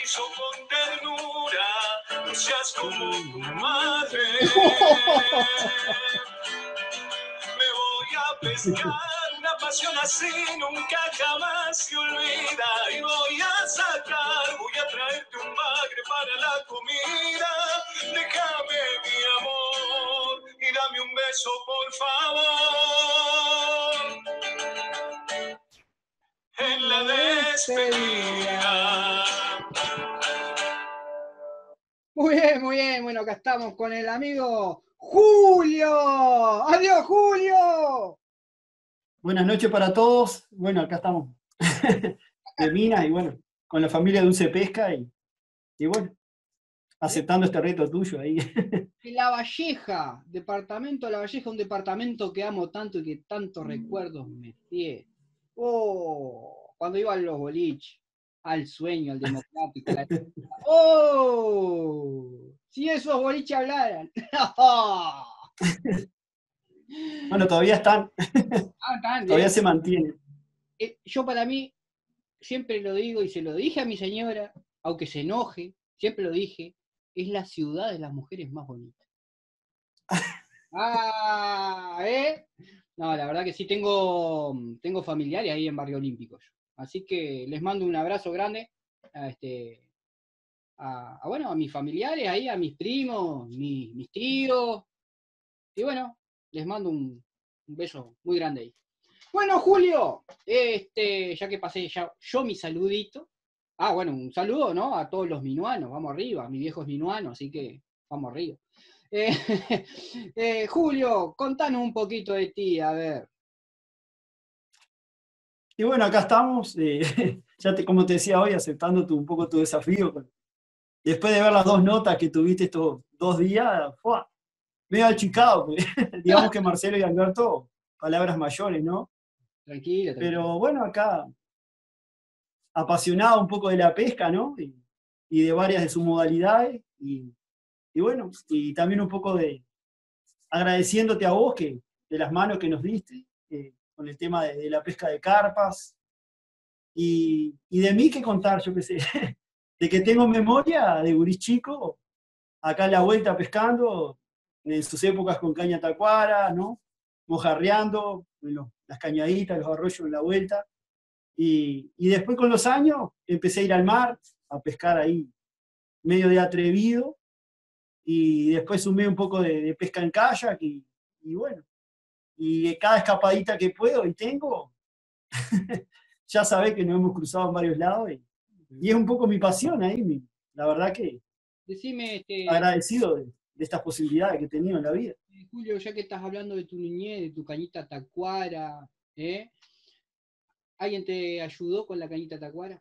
hizo con ternura, no seas como tu madre. Me voy a pescar, una pasión así nunca jamás se olvida. Y voy a sacar, voy a traerte un bagre para la comida. Déjame mi amor y dame un beso por favor. En la despedida. Muy bien. Bueno, acá estamos con el amigo Julio. ¡Adiós, Julio! Buenas noches para todos. Bueno, acá estamos de Minas y bueno, con la familia Dulce Pesca y bueno, aceptando este reto tuyo ahí. La Valleja, departamento de La Valleja, un departamento que amo tanto y que tantos recuerdos me tiene. Oh, cuando iba a los boliches, al Sueño, al Democrático. ¡Oh! Si esos boliches hablaran. Bueno, todavía están, todavía se mantienen. Yo para mí, siempre lo digo y se lo dije a mi señora, aunque se enoje, siempre lo dije, es la ciudad de las mujeres más bonitas. No, la verdad que sí, tengo familiares ahí en Barrio Olímpico. Así que les mando un abrazo grande a mis familiares ahí, a mis primos, mis tíos. Y bueno, les mando un beso muy grande ahí. Bueno, Julio, ya que pasé yo mi saludito. Bueno, un saludo, ¿no? A todos los minuanos, vamos arriba, mi viejo es minuano, así que vamos arriba. Julio, contanos un poquito de ti, a ver. Y bueno, acá estamos, como te decía hoy, aceptando un poco tu desafío. Después de ver las 2 notas que tuviste estos 2 días, medio achicado, digamos que Marcelo y Alberto, palabras mayores, ¿no? Tranquilo. Pero bueno, acá apasionado un poco de la pesca, ¿no? Y de varias de sus modalidades, y bueno, y también un poco de agradeciéndote a vos de las manos que nos diste, con el tema de la pesca de carpas, y de mí que contar, yo qué sé, de que tengo memoria de gurí chico, acá en la vuelta pescando, en sus épocas con caña tacuara, ¿no? Mojarreando, las cañaditas, los arroyos en la vuelta, y después con los años empecé a ir al mar, a pescar ahí, medio de atrevido, y después sumé un poco de pesca en kayak, y bueno, y cada escapadita que puedo y tengo, ya sabés que nos hemos cruzado en varios lados, y es un poco mi pasión ahí, la verdad que Decime, agradecido de estas posibilidades que he tenido en la vida. Julio, ya que estás hablando de tu niñez, de tu cañita tacuara, ¿alguien te ayudó con la cañita tacuara?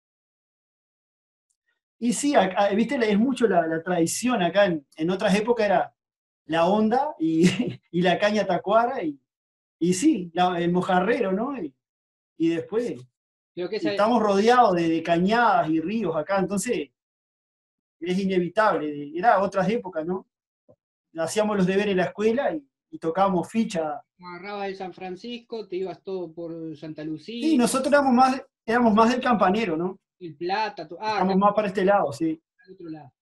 Y sí, viste, es mucho la tradición acá, en otras épocas era la onda y, y la caña tacuara, y sí, el mojarrero, ¿no? Y después estamos rodeados de cañadas y ríos acá, entonces es inevitable, era otras épocas, ¿no? Hacíamos los deberes en la escuela y tocábamos ficha. Agarrabas de San Francisco, te ibas todo por Santa Lucía. Sí, nosotros éramos más del campanero, ¿no? El Plata, estamos más para este lado, sí. Al otro lado.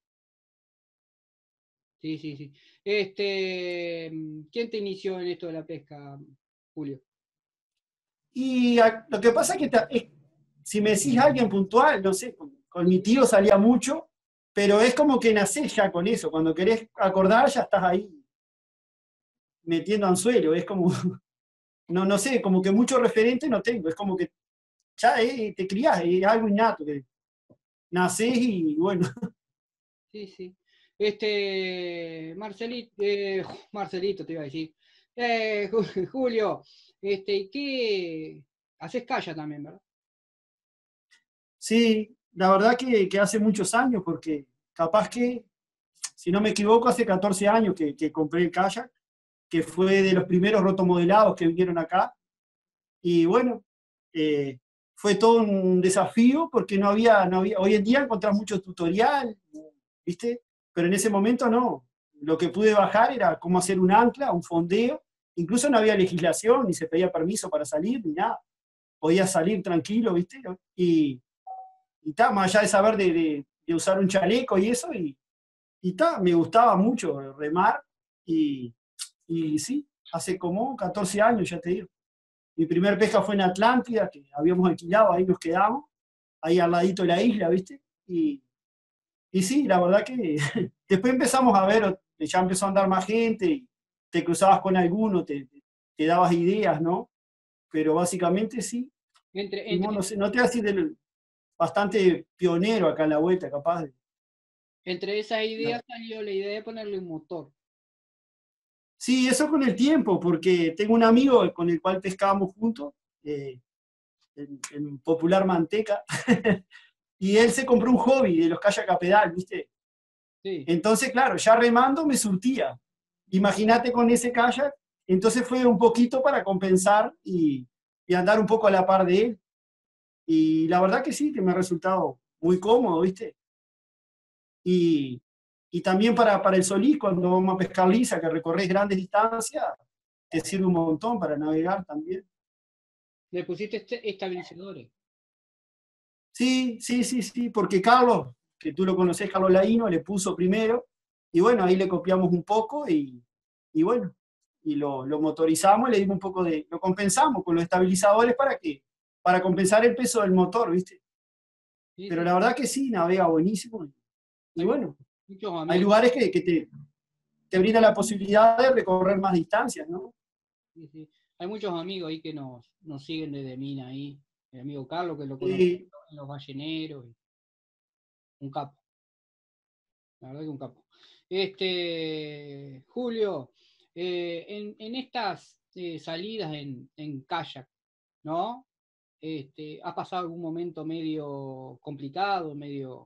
Sí. ¿Quién te inició en esto de la pesca, Julio? Y lo que pasa es que si me decís alguien puntual, no sé, con mi tío salía mucho, pero es como que nacés ya con eso, cuando querés acordar ya estás ahí metiendo anzuelo, es como, no sé, como que mucho referente no tengo, es como que ya te criás, es algo innato, que nacés y bueno. Sí. Marcelito te iba a decir. Julio, ¿qué? Haces kayak también, ¿verdad? Sí, la verdad que hace muchos años, porque capaz que, si no me equivoco, hace 14 años que compré el kayak, que fue de los primeros rotomodelados que vinieron acá. Y bueno, fue todo un desafío porque no había, hoy en día encontrás mucho tutorial, ¿viste? Pero en ese momento no. Lo que pude bajar era cómo hacer un ancla, un fondeo. Incluso no había legislación, ni se pedía permiso para salir, ni nada. Podías salir tranquilo, ¿viste? Y más allá de saber de usar un chaleco y eso, y me gustaba mucho remar, y sí, hace como 14 años, ya te digo. Mi primer pesca fue en Atlántida, que habíamos alquilado, ahí nos quedamos, ahí al ladito de la isla, ¿viste? Y sí, la verdad que después empezamos a ver, ya empezó a andar más gente, y te cruzabas con alguno, te dabas ideas, ¿no? Pero básicamente sí. Y bueno, no sé, no te voy a decir bastante pionero acá en la vuelta, capaz de. Entre esas ideas salió la idea de ponerle un motor. Sí, eso con el tiempo, porque tengo un amigo con el cual pescábamos juntos, en Popular Manteca, y él se compró un hobby de los kayak a pedal, ¿viste? Sí. Entonces, claro, ya remando me surtía. Imagínate con ese kayak, entonces fue un poquito para compensar y andar un poco a la par de él. Y la verdad que sí, que me ha resultado muy cómodo, ¿viste? Y también para el Solís, cuando vamos a pescar lisa, que recorres grandes distancias, te sirve un montón para navegar también. Le pusiste estabilizadores. Sí, sí, sí, sí, porque Carlos, que tú lo conocés, Carlos Laíno, le puso primero, y bueno, ahí le copiamos un poco, y bueno, y lo motorizamos y le dimos un poco lo compensamos con los estabilizadores para compensar el peso del motor, ¿viste? Sí, Pero sí. la verdad que sí, navega buenísimo, y bueno, hay lugares que te brindan la posibilidad de recorrer más distancias, ¿no? Sí, sí. Hay muchos amigos ahí que nos siguen desde Mina ahí. El amigo Carlos, que lo conoce Y, en los balleneros. Un capo. La verdad que un capo. Julio, en estas salidas en kayak, ¿no? ¿Has pasado algún momento medio complicado, medio...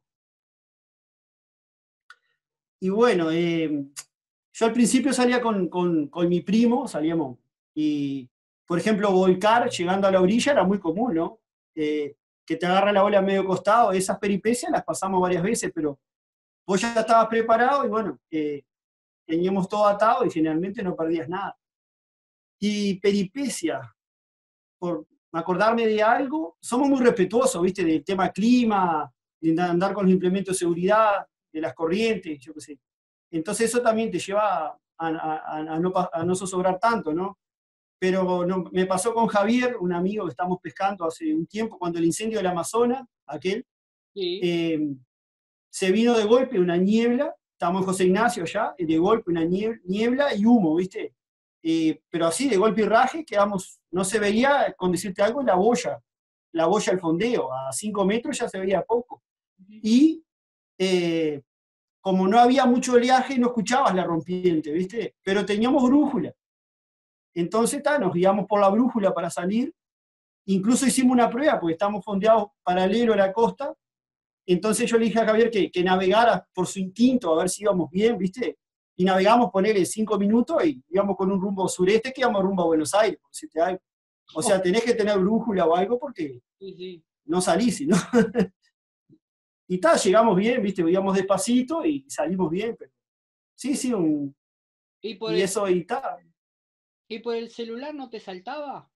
y bueno, yo al principio salía con mi primo, salíamos, y por ejemplo, volcar llegando a la orilla era muy común, ¿no? Que te agarra la ola a medio costado, esas peripecias las pasamos varias veces, pero vos ya estabas preparado y bueno, teníamos todo atado y generalmente no perdías nada. Y peripecia, por acordarme de algo, somos muy respetuosos, ¿viste? Del tema clima, de andar con los implementos de seguridad, de las corrientes, yo qué sé. Entonces eso también te lleva a no zozobrar tanto, ¿no? Pero no, me pasó con Javier, un amigo que estamos pescando hace un tiempo, cuando el incendio del Amazonas, aquel, Sí, se vino de golpe una niebla, estábamos en José Ignacio allá, de golpe una niebla y humo, ¿viste? Pero así, de golpe y raje, quedamos, no se veía, con decirte algo, la boya al fondeo, a 5 metros ya se veía poco. Y como no había mucho oleaje, no escuchabas la rompiente, ¿viste? Pero teníamos brújula. Entonces, nos guiamos por la brújula para salir. Incluso hicimos una prueba, porque estamos fondeados paralelo a la costa. Entonces yo le dije a Javier que navegara por su instinto, a ver si íbamos bien, ¿viste? Y navegamos, ponerle 5 minutos y íbamos con un rumbo sureste que íbamos rumbo a Buenos Aires, por decirte algo. O sea, tenés que tener brújula o algo porque sí. no salís, ¿no? Y llegamos bien, ¿viste? Íbamos despacito y salimos bien, pero sí, sí, y eso y tal. ¿Y por el celular no te saltaba?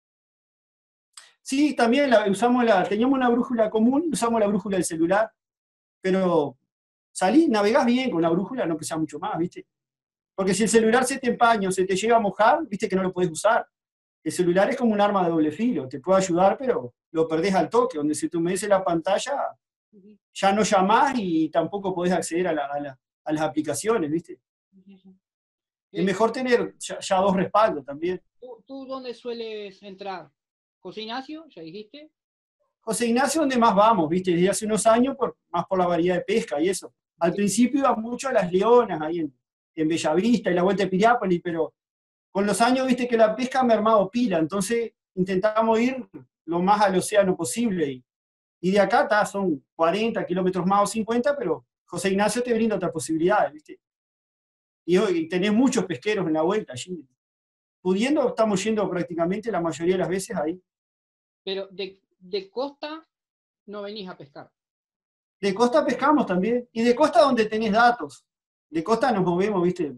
Sí, también teníamos una brújula común, usamos la brújula del celular, pero navegás bien con la brújula, no pesa mucho más, ¿viste? Porque si el celular se te empaña o se te llega a mojar, viste que no lo puedes usar. El celular es como un arma de doble filo, te puede ayudar, pero lo perdés al toque, donde si te humedece la pantalla, ya no llamás y tampoco podés acceder a las aplicaciones, ¿viste? Es mejor tener ya dos respaldos también. ¿Tú dónde sueles entrar? ¿José Ignacio? ¿Ya dijiste? José Ignacio, donde más vamos, ¿viste? Desde hace unos años, más por la variedad de pesca y eso. Al principio iba mucho a las Leonas, ahí en Bellavista y la Vuelta de Piriápolis, pero con los años, viste que la pesca me ha armado pila, entonces intentamos ir lo más al océano posible. Y de acá son 40 kilómetros más o 50, pero José Ignacio te brinda otras posibilidades, ¿viste? Y hoy tenés muchos pesqueros en la vuelta allí. Pudiendo, estamos yendo prácticamente la mayoría de las veces ahí. Pero de costa no venís a pescar. De costa pescamos también. Y de costa donde tenés datos. De costa nos movemos, ¿viste?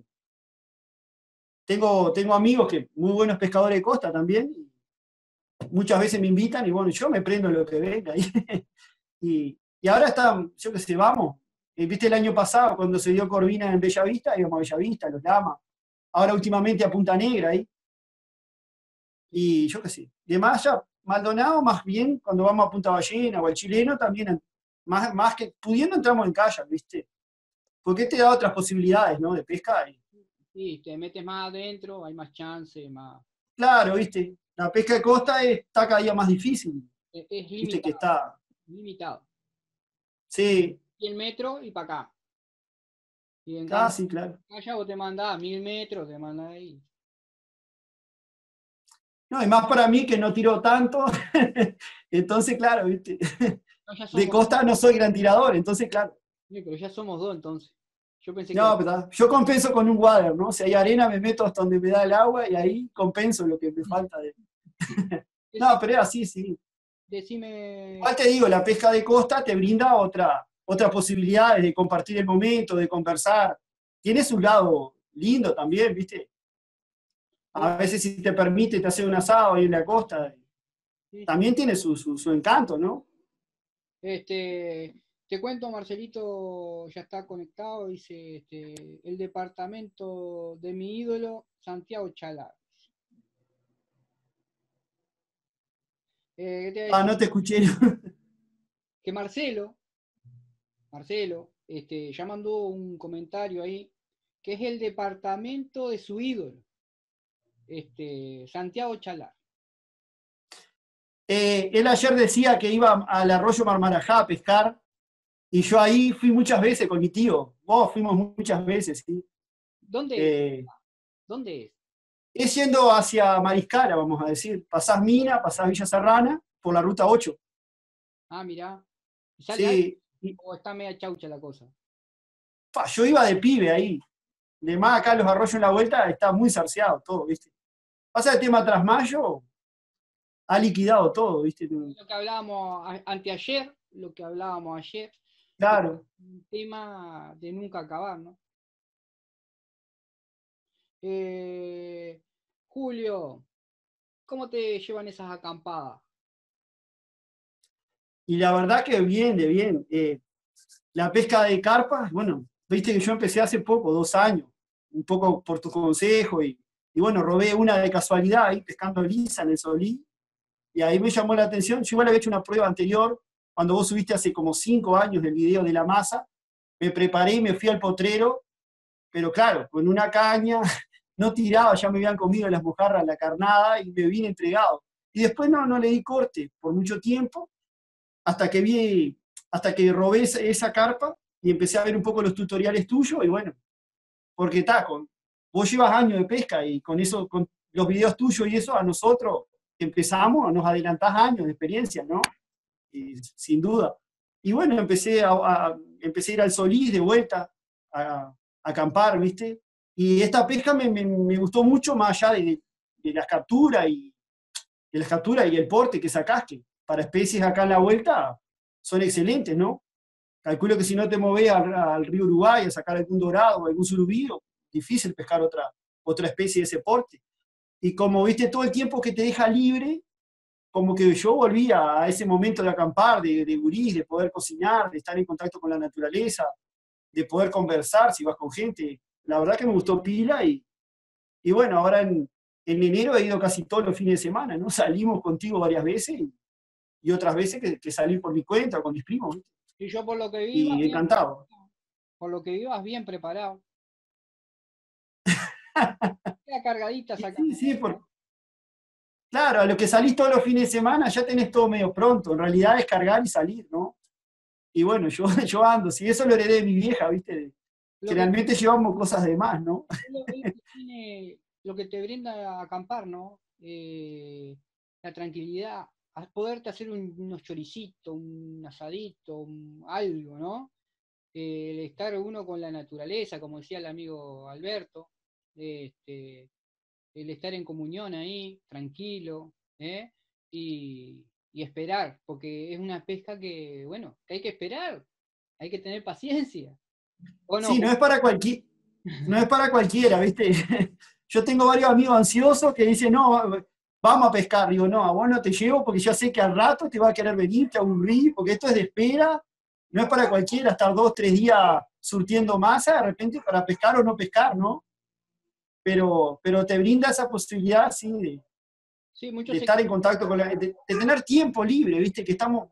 Tengo amigos muy buenos pescadores de costa también. Muchas veces me invitan y bueno, yo me prendo lo que venga. y Y ahora está, yo qué sé, vamos. Viste el año pasado, cuando se dio Corvina en Bellavista, íbamos a Bellavista, Los Lamas. Ahora últimamente a Punta Negra ahí. Y yo qué sé. De más allá, Maldonado, más bien, cuando vamos a Punta Ballena o al Chileno, también, más que pudiendo, entramos en kayak, ¿viste? Porque te da otras posibilidades, ¿no? De pesca. Sí, te metes más adentro, hay más chance, más. Claro, ¿viste? La pesca de costa está cada día más difícil. Es Viste que limitado, está. limitado. Sí, 100 metros y para acá. Y en cambio, casi, claro. allá vos te mandás 1000 metros, te mandás ahí. No, y más para mí que no tiro tanto. Entonces, claro, ¿viste? No, ya De somos, costa no soy gran tirador, entonces, claro. sí, pero ya somos dos entonces. Yo pensé que No, pero yo compenso con un water, ¿no? Si hay arena, me meto hasta donde me da el agua y ahí compenso lo que me falta. No, pero es así, sí. decime, Igual te digo, la pesca de costa te brinda otras posibilidades de compartir el momento, de conversar. Tiene su lado lindo también, ¿viste? A veces si te permite, te hace un asado ahí en la costa. sí, sí. También tiene su encanto, ¿no? Te cuento, Marcelito ya está conectado, dice el departamento de mi ídolo, Santiago Chalar. ¿Qué te iba a Ah, decir? no te escuché. Que Marcelo, ya mandó un comentario ahí, que es el departamento de su ídolo, Santiago Chalar. Él ayer decía que iba al arroyo Marmarajá a pescar, y yo ahí fui muchas veces con mi tío. Vos fuimos muchas veces, ¿sí? ¿Dónde es? Eh, ¿Dónde es? es yendo hacia Mariscara, vamos a decir. Pasás Mina, pasás Villa Serrana, por la ruta 8. Ah, mirá. ¿Sale algo Sí. o está media chaucha la cosa? Yo iba de pibe ahí. De más acá los arroyos en la vuelta está muy sarceado todo, ¿viste? Pasa el tema Trasmayo, ha liquidado todo, ¿viste? Lo que hablábamos anteayer, lo que hablábamos ayer, Claro. un tema de nunca acabar, ¿no? Julio, ¿cómo te llevan esas acampadas? Y la verdad que bien, de bien. La pesca de carpas, bueno, viste que yo empecé hace poco, 2 años, un poco por tu consejo, y bueno, robé una de casualidad ahí pescando lisa en el Solí, y ahí me llamó la atención. Yo igual había hecho una prueba anterior, cuando vos subiste hace como 5 años el video de la masa, me preparé y me fui al potrero, pero claro, con una caña, no tiraba, ya me habían comido las mojarras, la carnada, y me vine entregado. Y después no le di corte por mucho tiempo, hasta que robé esa carpa y empecé a ver un poco los tutoriales tuyos, y bueno, porque vos llevas años de pesca y con eso, con los videos tuyos y eso, a nosotros empezamos, nos adelantás años de experiencia, ¿no? Y, sin duda. Y bueno, empecé a ir al Solís de vuelta, a acampar, ¿viste? Y esta pesca me gustó mucho, más allá de las capturas y el porte que sacaste. Para especies acá en la vuelta son excelentes, ¿no? Calculo que si no te movés al río Uruguay a sacar algún dorado o algún surubío, difícil pescar otra especie de ese porte. Y como viste todo el tiempo que te deja libre, como que yo volví a ese momento de acampar, de gurís, de poder cocinar, de estar en contacto con la naturaleza, de poder conversar si vas con gente. La verdad que me gustó pila, y bueno, ahora en enero he ido casi todos los fines de semana, ¿no? Salimos contigo varias veces, y otras veces que salí por mi cuenta o con mis primos, ¿viste? Y yo por lo que vi, Y encantado. por lo que vi, vas bien preparado. Queda cargadita esa Sí, sí, camioneta. claro, a lo que salís todos los fines de semana ya tenés todo medio pronto. En realidad es cargar y salir, ¿no? Y bueno, yo ando, si eso lo heredé de mi vieja, ¿viste? Lo que, Generalmente llevamos cosas de más, ¿no? lo que te brinda acampar, ¿no? La tranquilidad, a poderte hacer unos choricitos, un asadito, algo, ¿no? El estar uno con la naturaleza, como decía el amigo Alberto, este, el estar en comunión ahí, tranquilo, ¿eh? Y esperar, porque es una pesca que, bueno, que hay que esperar, hay que tener paciencia. ¿O no, Sí, no es para cualquiera, ¿viste? Yo tengo varios amigos ansiosos que dicen, no, vamos a pescar. Digo, no, a vos no te llevo porque ya sé que al rato te va a querer venir, te aburrí, porque esto es de espera, no es para cualquiera estar 2, 3 días surtiendo masa, de repente para pescar o no pescar, ¿no? Pero te brinda esa posibilidad, sí, Sí, de estar en contacto con de tener tiempo libre, ¿viste? Que estamos...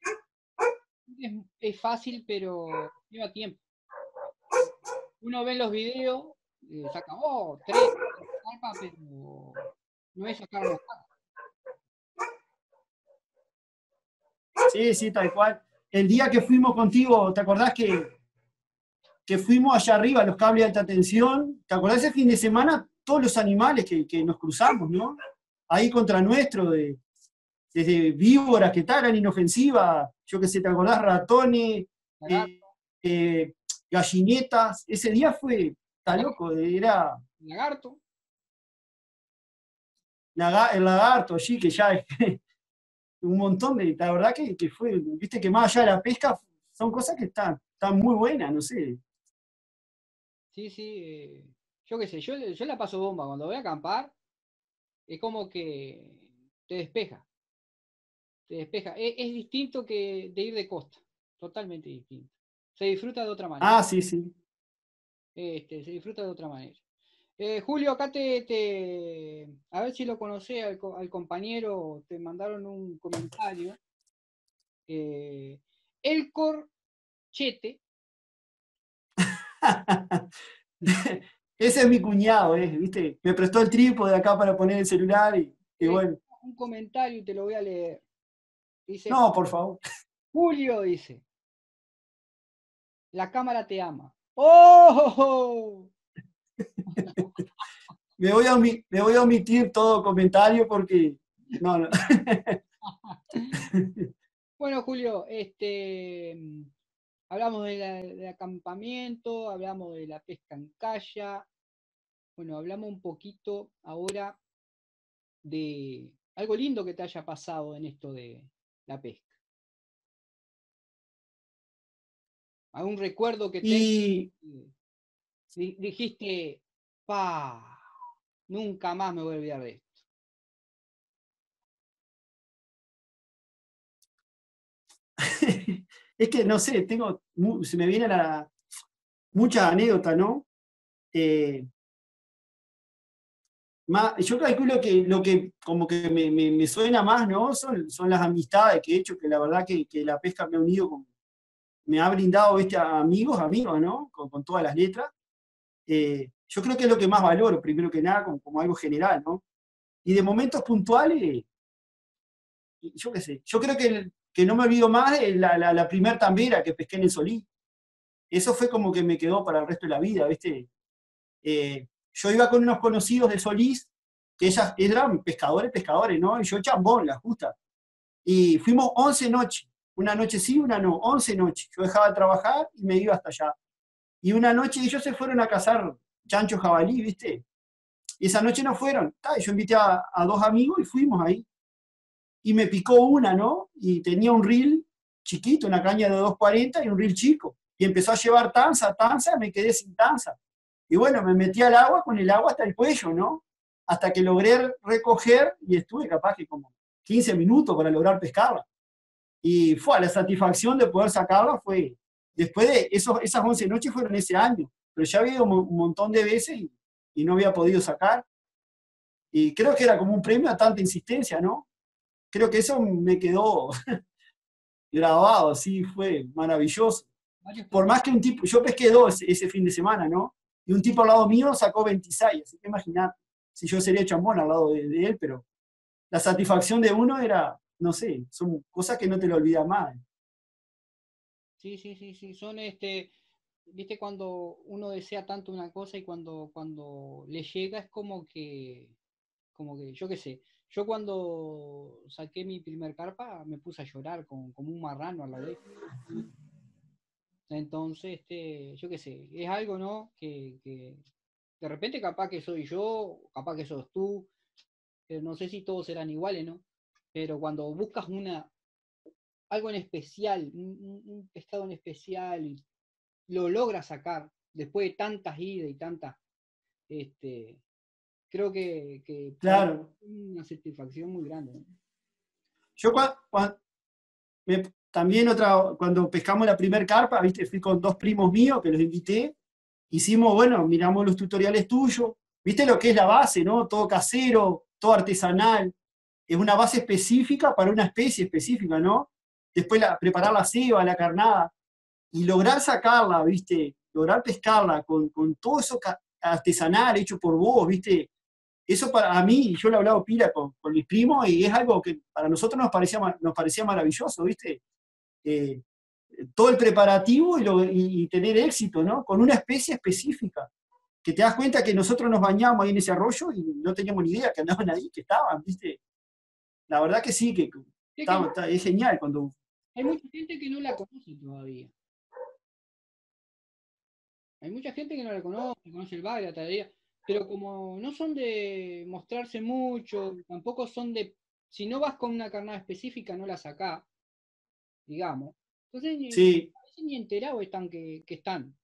es fácil, pero lleva tiempo. Uno ve los videos, saca, oh, 3 carpas, pero no es sacar una carpa. Sí, sí, tal cual. El día que fuimos contigo, ¿te acordás que fuimos allá arriba, a los cables de alta tensión? ¿Te acordás ese fin de semana? Todos los animales que nos cruzamos, ¿no? Ahí contra nuestro, desde víboras que tal, eran inofensivas, yo qué sé, ¿te acordás? Ratones, Lagarto, gallinetas. Ese día fue, está loco, era lagarto. el lagarto allí, que ya es un montón de, la verdad que fue, viste que más allá de la pesca, son cosas que están muy buenas, no sé. Sí, sí. Yo qué sé, yo la paso bomba. Cuando voy a acampar, es como que te despeja. Te despeja. Es distinto que de ir de costa. Totalmente distinto. Se disfruta de otra manera. Ah, sí, sí. Se disfruta de otra manera. Julio, acá a ver si lo conocé al compañero, te mandaron un comentario. Elcor Chete. Ese es mi cuñado, ¿viste? Me prestó el trípode acá para poner el celular y bueno. Un comentario y te lo voy a leer. Dice, No, por favor. Julio, dice, la cámara te ama. ¡Oh! Me voy a omitir todo comentario porque. No, no. Bueno, Julio, hablamos del acampamiento, hablamos de la pesca en calla. Bueno, hablamos un poquito ahora de algo lindo que te haya pasado en esto de la pesca. ¿Algún recuerdo que tengas? Y Dijiste, pa, nunca más me voy a olvidar de esto. es que no sé, se me vienen muchas anécdotas, ¿no? Yo calculo que lo que como que me suena más, ¿no? Son las amistades que he hecho, que la verdad que la pesca me ha unido, me ha brindado, ¿viste? A amigos, ¿no? Con todas las letras. Yo creo que es lo que más valoro, primero que nada, como algo general, ¿no? Y de momentos puntuales, yo qué sé, yo creo que no me olvido más de la primer tambera que pesqué en el Solí. Eso fue como que me quedó para el resto de la vida, ¿viste? Yo iba con unos conocidos de Solís, que ellas eran pescadores, ¿no? Y yo chambón, la justa. Y fuimos 11 noches, una noche sí, una no, 11 noches. Yo dejaba de trabajar y me iba hasta allá. Y una noche ellos se fueron a cazar chancho jabalí, ¿viste? Y esa noche no fueron. Yo invité a 2 amigos y fuimos ahí. Y me picó una, ¿no? Y tenía un reel chiquito, una caña de 240 y un reel chico. Y empezó a llevar tanza, me quedé sin tanza. Y bueno, me metí al agua con el agua hasta el cuello, ¿no? Hasta que logré recoger y estuve capaz que como 15 minutos para lograr pescarla. Y fue la satisfacción de poder sacarla fue, después de esas 11 noches fueron ese año, pero ya había ido un montón de veces y no había podido sacar. Y creo que era como un premio a tanta insistencia, ¿no? Creo que eso me quedó grabado, sí, fue maravilloso. Por más que un tipo, yo pesqué 2 ese fin de semana, ¿no? Y un tipo al lado mío sacó 26, así que imagínate, si yo sería chambón al lado de él, pero la satisfacción de uno era, no sé, son cosas que no te lo olvidas más. Sí, sí, sí, sí. Son viste cuando uno desea tanto una cosa y cuando le llega es como que, yo qué sé. Yo cuando saqué mi primer carpa me puse a llorar como un marrano a la vez. Entonces, yo qué sé, es algo, ¿no? Que de repente capaz que soy yo, capaz que sos tú, pero no sé si todos serán iguales, ¿no? Pero cuando buscas algo en especial, un pescado en especial, y lo logras sacar después de tantas idas y tantas, este, creo que para mí Claro. es una satisfacción muy grande, ¿no? Yo cuando también otra, cuando pescamos la primer carpa, ¿viste? Fui con 2 primos míos que los invité. Hicimos, bueno, miramos los tutoriales tuyos. ¿Viste lo que es la base, no? Todo casero, todo artesanal. Es una base específica para una especie específica, ¿no? Después preparar la ceba, la carnada. Y lograr sacarla, ¿viste? Lograr pescarla con todo eso artesanal hecho por vos, ¿viste? Eso para a mí, yo lo he hablado pila con mis primos y es algo que para nosotros nos parecía maravilloso, ¿viste? Eh, todo el preparativo y tener éxito, ¿no? Con una especie específica, que te das cuenta que nosotros nos bañamos ahí en ese arroyo y no teníamos ni idea que andaban ahí, que estaban, ¿viste? La verdad que sí, que Es que es genial cuando... hay mucha gente que no la conoce todavía. Hay mucha gente que no la conoce el bagre, la taladera, pero como no son de mostrarse mucho, tampoco son de, si no vas con una carnada específica, no la sacás, digamos. Entonces, Sí, a veces ni enterados están que están.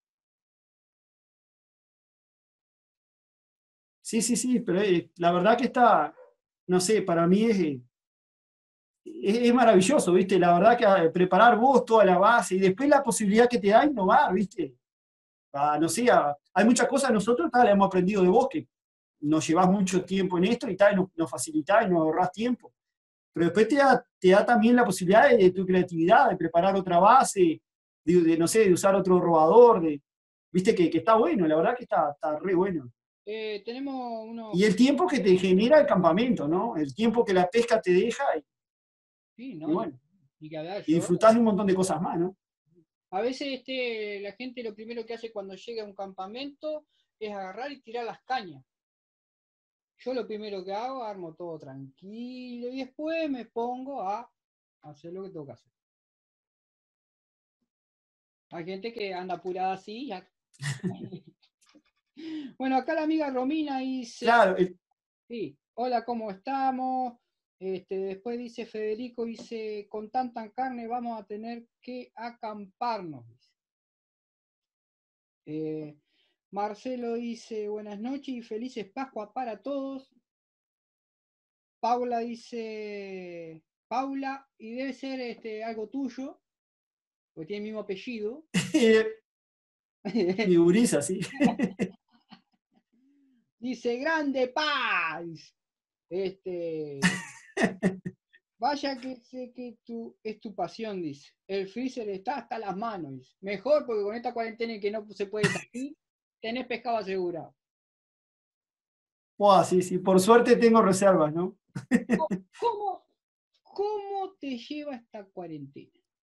sí, pero la verdad que está, no sé, para mí es maravilloso, ¿viste? La verdad que preparar vos toda la base y después la posibilidad que te da innovar, ¿viste? No sé, hay muchas cosas nosotros la hemos aprendido de vos, que nos llevás mucho tiempo en esto y tal, nos facilitás y nos ahorrás tiempo. Pero después te da también la posibilidad de tu creatividad, de preparar otra base, no sé, de usar otro robador, viste que está bueno, la verdad que está re bueno. Tenemos unos, Y el tiempo que te genera el campamento, ¿no? El tiempo que la pesca te deja sí, y ¿no? bueno, Ni que hablar, y yo. disfrutás de un montón de cosas más, ¿no? A veces la gente lo primero que hace cuando llega a un campamento es agarrar y tirar las cañas. Yo lo primero que hago, armo todo tranquilo y después me pongo a hacer lo que tengo que hacer. Hay gente que anda apurada así. Ya. Bueno, acá la amiga Romina dice, Claro, sí, hola, ¿cómo estamos? Después dice Federico, dice, con tanta carne vamos a tener que acamparnos. Eh, Marcelo dice, buenas noches y felices Pascua para todos. Paula dice, Paula, y debe ser algo tuyo, porque tiene el mismo apellido. mi gurisa, sí. Dice, grande paz. Este, vaya que sé que es tu pasión, dice. El freezer está hasta las manos, dice. Mejor porque con esta cuarentena en que no se puede salir, tenés pescado asegurado. Buah, sí, por suerte tengo reservas, ¿no? ¿Cómo, cómo te lleva esta cuarentena?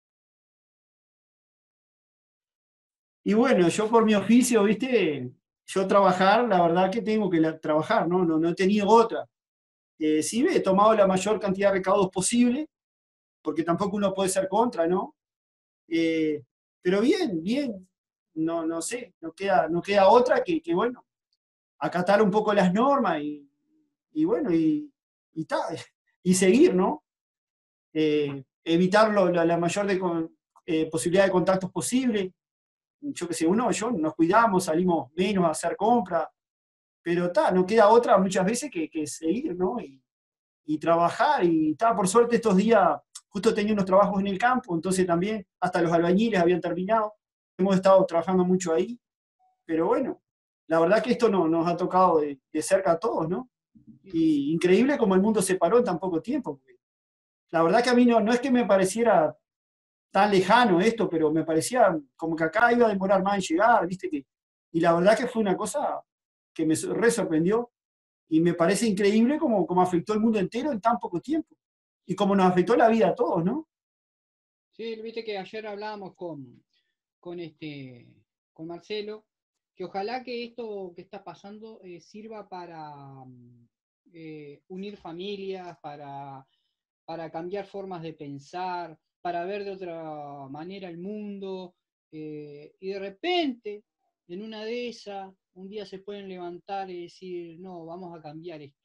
Y bueno, yo por mi oficio, viste, yo trabajar, la verdad que tengo que trabajar, ¿no? No he tenido otra. Sí, he tomado la mayor cantidad de recaudos posible, porque tampoco uno puede ser contra, ¿no? Eh, pero bien, no sé, no queda otra bueno, acatar un poco las normas y bueno, ta, y seguir, ¿no? Evitar la mayor posibilidad de contactos posible. Yo qué sé, yo nos cuidamos, salimos menos a hacer compras, pero no queda otra muchas veces que seguir, ¿no? Y trabajar, y por suerte estos días, justo tenía unos trabajos en el campo, entonces también hasta los albañiles habían terminado, hemos estado trabajando mucho ahí, pero bueno, la verdad que esto nos ha tocado de cerca a todos, ¿no? Y increíble como el mundo se paró en tan poco tiempo. La verdad que a mí no es que me pareciera tan lejano esto, pero me parecía como que acá iba a demorar más en llegar, ¿viste? Y la verdad que fue una cosa que me re sorprendió y me parece increíble como afectó el mundo entero en tan poco tiempo y como nos afectó la vida a todos, ¿no? Sí, viste que ayer hablábamos con, con Marcelo, que ojalá que esto que está pasando sirva para unir familias, para cambiar formas de pensar, para ver de otra manera el mundo, y de repente, en una de esas, un día se pueden levantar y decir, no, vamos a cambiar esto.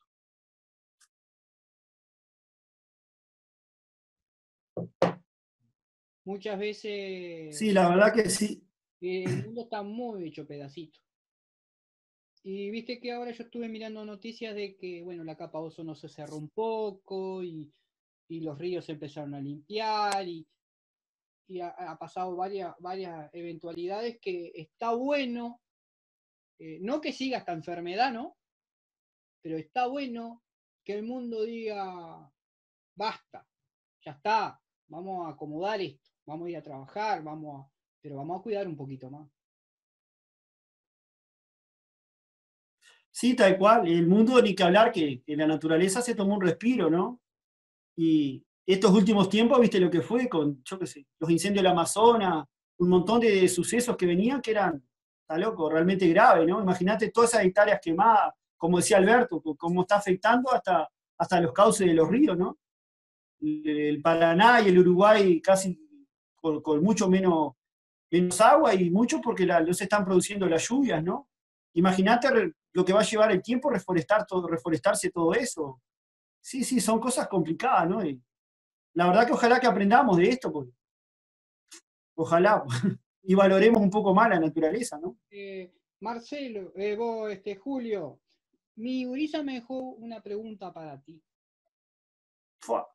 Muchas veces Sí, la verdad que sí. el mundo está muy hecho pedacito. Y viste que ahora yo estuve mirando noticias de que, bueno, la capa de ozono se cerró un poco y los ríos se empezaron a limpiar y ha pasado varias eventualidades que está bueno, no que siga esta enfermedad, ¿no? Pero está bueno que el mundo diga, basta, ya está, vamos a acomodar esto, vamos a ir a trabajar, pero vamos a cuidar un poquito más. Sí, tal cual. El mundo, ni que hablar, que la naturaleza se tomó un respiro, ¿no? Y estos últimos tiempos, viste lo que fue con, yo qué sé, los incendios del Amazonas, un montón de sucesos que venían que eran, está loco, realmente graves, ¿no? Imagínate todas esas hectáreas quemadas, como decía Alberto, cómo está afectando hasta los cauces de los ríos, ¿no? El Paraná y el Uruguay casi con mucho menos agua y mucho porque no se están produciendo las lluvias, ¿no? Imagínate lo que va a llevar el tiempo reforestarse todo eso. Sí, sí, son cosas complicadas, ¿no? Y la verdad que ojalá que aprendamos de esto, porque ojalá, y valoremos un poco más la naturaleza, ¿no? Marcelo, vos, Julio, mi gurisa me dejó una pregunta para ti. Fua.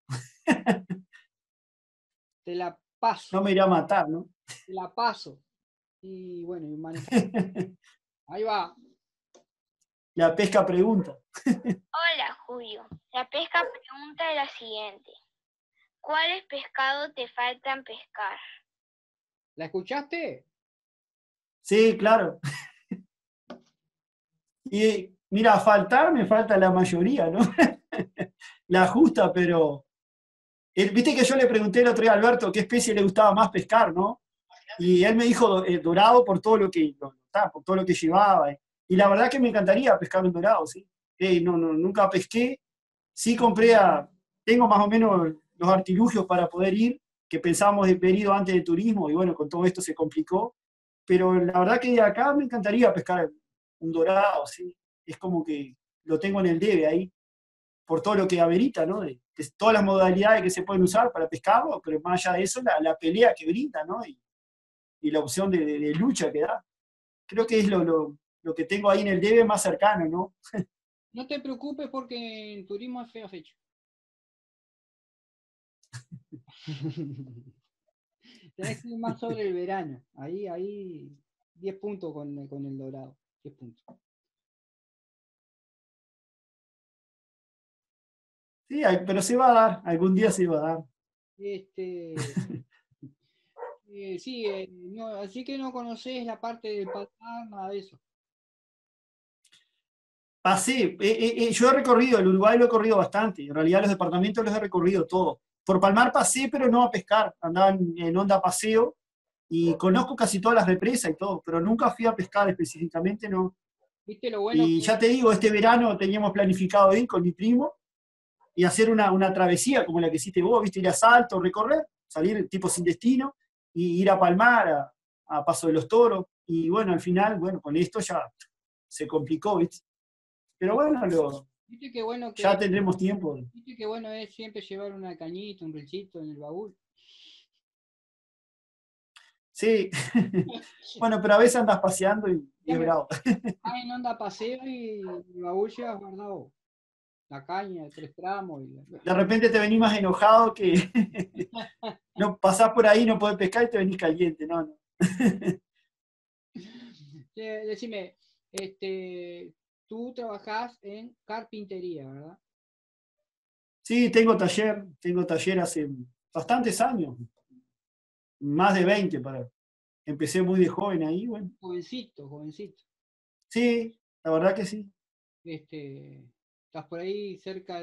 Te la paso. No me irá a matar, ¿no? Te la paso. Y bueno, y manejar. Ahí va. La pesca pregunta. Hola, Julio. La pesca pregunta es la siguiente. ¿Cuáles pescados te faltan pescar? ¿La escuchaste? Sí, claro. Y mira, me falta la mayoría, ¿no? La justa, pero viste que yo le pregunté el otro día a Alberto qué especie le gustaba más pescar, ¿no? Y él me dijo dorado por todo por todo lo que llevaba. Y la verdad que me encantaría pescar un dorado, ¿sí? Nunca pesqué. Sí tengo más o menos los artilugios para poder ir, que pensábamos de haber ido antes de turismo, y bueno, con todo esto se complicó. Pero la verdad que de acá me encantaría pescar un dorado, ¿sí? Es como que lo tengo en el debe ahí, por todo lo que amerita, ¿no? De todas las modalidades que se pueden usar para pescarlo, pero más allá de eso, la pelea que brinda, ¿no? Y la opción de lucha que da. Creo que es lo que tengo ahí en el debe más cercano, ¿no? No te preocupes porque en turismo es fea fecha. Tenés que ir más sobre el verano. Ahí 10 puntos con el dorado. 10 puntos. Sí, pero se va a dar, algún día se va a dar. Sí, no, así que no conocés la parte del Palmar, nada de eso. Pasé, yo he recorrido, el Uruguay lo he corrido bastante, en realidad los departamentos los he recorrido todos. Por Palmar pasé, pero no a pescar, andaba en onda paseo y conozco casi todas las represas y todo, pero nunca fui a pescar específicamente, no. ¿Viste lo bueno Y que ya te digo, este verano teníamos planificado ir con mi primo y hacer una travesía como la que hiciste vos, viste, ir a Salto, recorrer, salir tipo sin destino, y ir a Palmar, a Paso de los Toros, y bueno, al final, bueno, con esto ya se complicó, ¿viste? Pero bueno, ¿Viste qué bueno que ya tendremos tiempo. ¿Viste qué bueno es siempre llevar una cañita, un rilcito en el baúl? Sí, bueno, pero a veces andas paseando y es bravo. En onda paseo y el baúl llevas guardado la caña de 3 tramos. De repente te venís más enojado que no pasás por ahí, no podés pescar y te venís caliente, no, no. Decime, tú trabajás en carpintería, ¿verdad? Sí, tengo taller hace bastantes años, más de 20 empecé muy de joven ahí, bueno. Jovencito. Sí, la verdad que sí. Estás por ahí cerca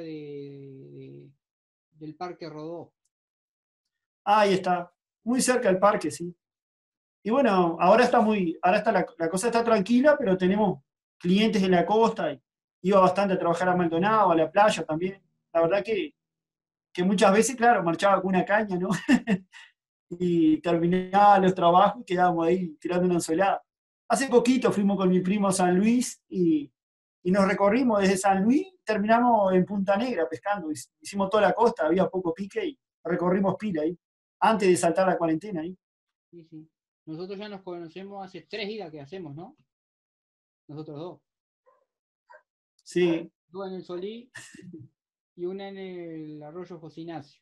del Parque Rodó. Ahí está, muy cerca del parque, sí. Y bueno, ahora está la cosa está tranquila, pero tenemos clientes en la costa, y iba bastante a trabajar a Maldonado, a la playa también. La verdad que muchas veces, claro, marchaba con una caña, ¿no? Y terminaba los trabajos y quedábamos ahí tirando una anzuelada. Hace poquito fuimos con mi primo a San Luis y nos recorrimos desde San Luis, terminamos en Punta Negra pescando, hicimos toda la costa, había poco pique y recorrimos pila ahí, antes de saltar la cuarentena ahí. Sí. Nosotros ya nos conocemos hace 3 idas que hacemos, ¿no? Nosotros dos. Sí. Tú en el Solí y una en el arroyo José Ignacio.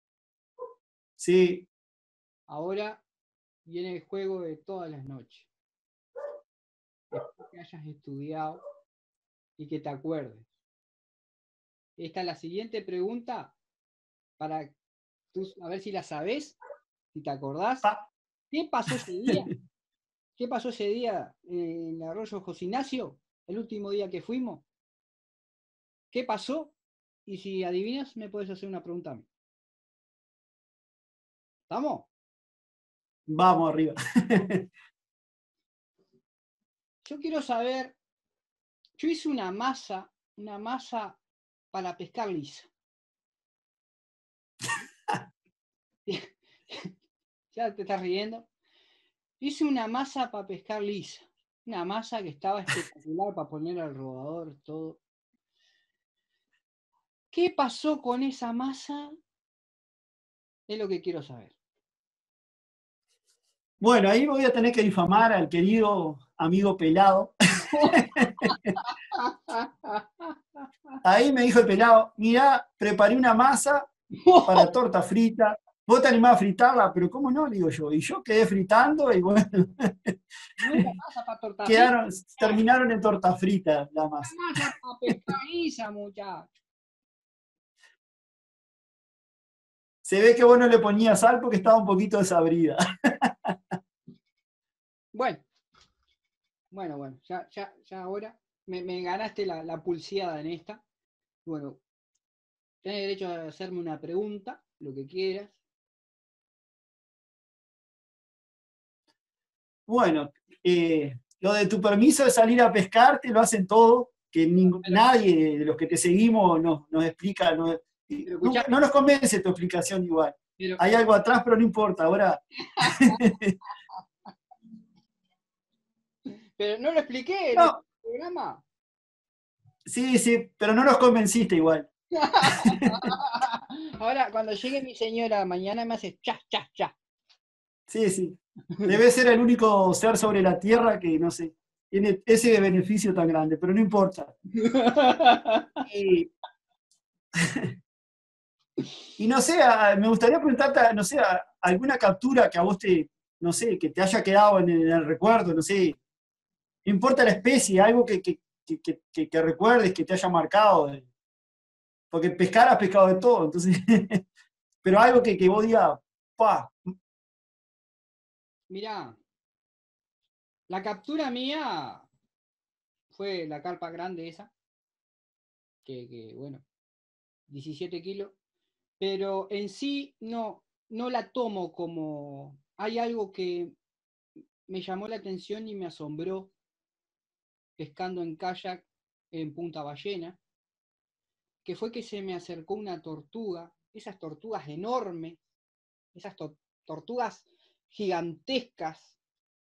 Sí, Ahora viene el juego de todas las noches. Después que hayas estudiado y que te acuerdes. Esta es la siguiente pregunta para tú, a ver si la sabés, si te acordás. pa- ¿Qué pasó ese día? ¿Qué pasó ese día en el arroyo José Ignacio? El último día que fuimos. ¿Qué pasó? Y si adivinas, me puedes hacer una pregunta a mí. ¿Estamos? vamos arriba. Yo quiero saber, yo hice una masa para pescar lisa. ¿Ya te estás riendo? Hice una masa para pescar lisa. Una masa que estaba espectacular para poner al rodador, todo. ¿Qué pasó con esa masa? Es lo que quiero saber. Bueno, ahí voy a tener que difamar al querido amigo Pelado. Ahí me dijo el Pelado, mirá, preparé una masa para torta frita. Vos te animás a fritarla, pero ¿cómo no? Digo yo. Y yo quedé fritando y bueno, No era masa para torta frita, terminaron en torta frita la era masa. masa para pescar lisa, muchacho. Se ve que vos no le ponías sal porque estaba un poquito desabrida. Bueno, ya ahora me ganaste la pulseada en esta. Bueno, tenés derecho a hacerme una pregunta, lo que quieras. Bueno, lo de tu permiso de salir a pescar te lo hacen todos, que nadie de los que te seguimos nos explica, Pero escuchame, no nos convence tu explicación igual. pero, Hay algo atrás, pero no importa. Ahora, pero no lo expliqué en el no, programa. sí, pero no nos convenciste igual. Ahora, cuando llegue mi señora mañana me hace cha, cha, cha. Sí. Debe ser el único ser sobre la tierra que, no sé, tiene ese beneficio tan grande, pero no importa. Y, y no sé, me gustaría preguntarte, no sé, alguna captura que a vos no sé, que te haya quedado en el recuerdo, no sé, no importa la especie, algo que recuerdes, que te haya marcado, porque pescar has pescado de todo, entonces, pero algo que vos digas, pa, Mirá, la captura mía fue la carpa grande esa, bueno, 17 kilos, pero en sí no la tomo como... Hay algo que me llamó la atención y me asombró pescando en kayak en Punta Ballena, que fue que se me acercó una tortuga, esas tortugas enormes, esas tortugas gigantescas,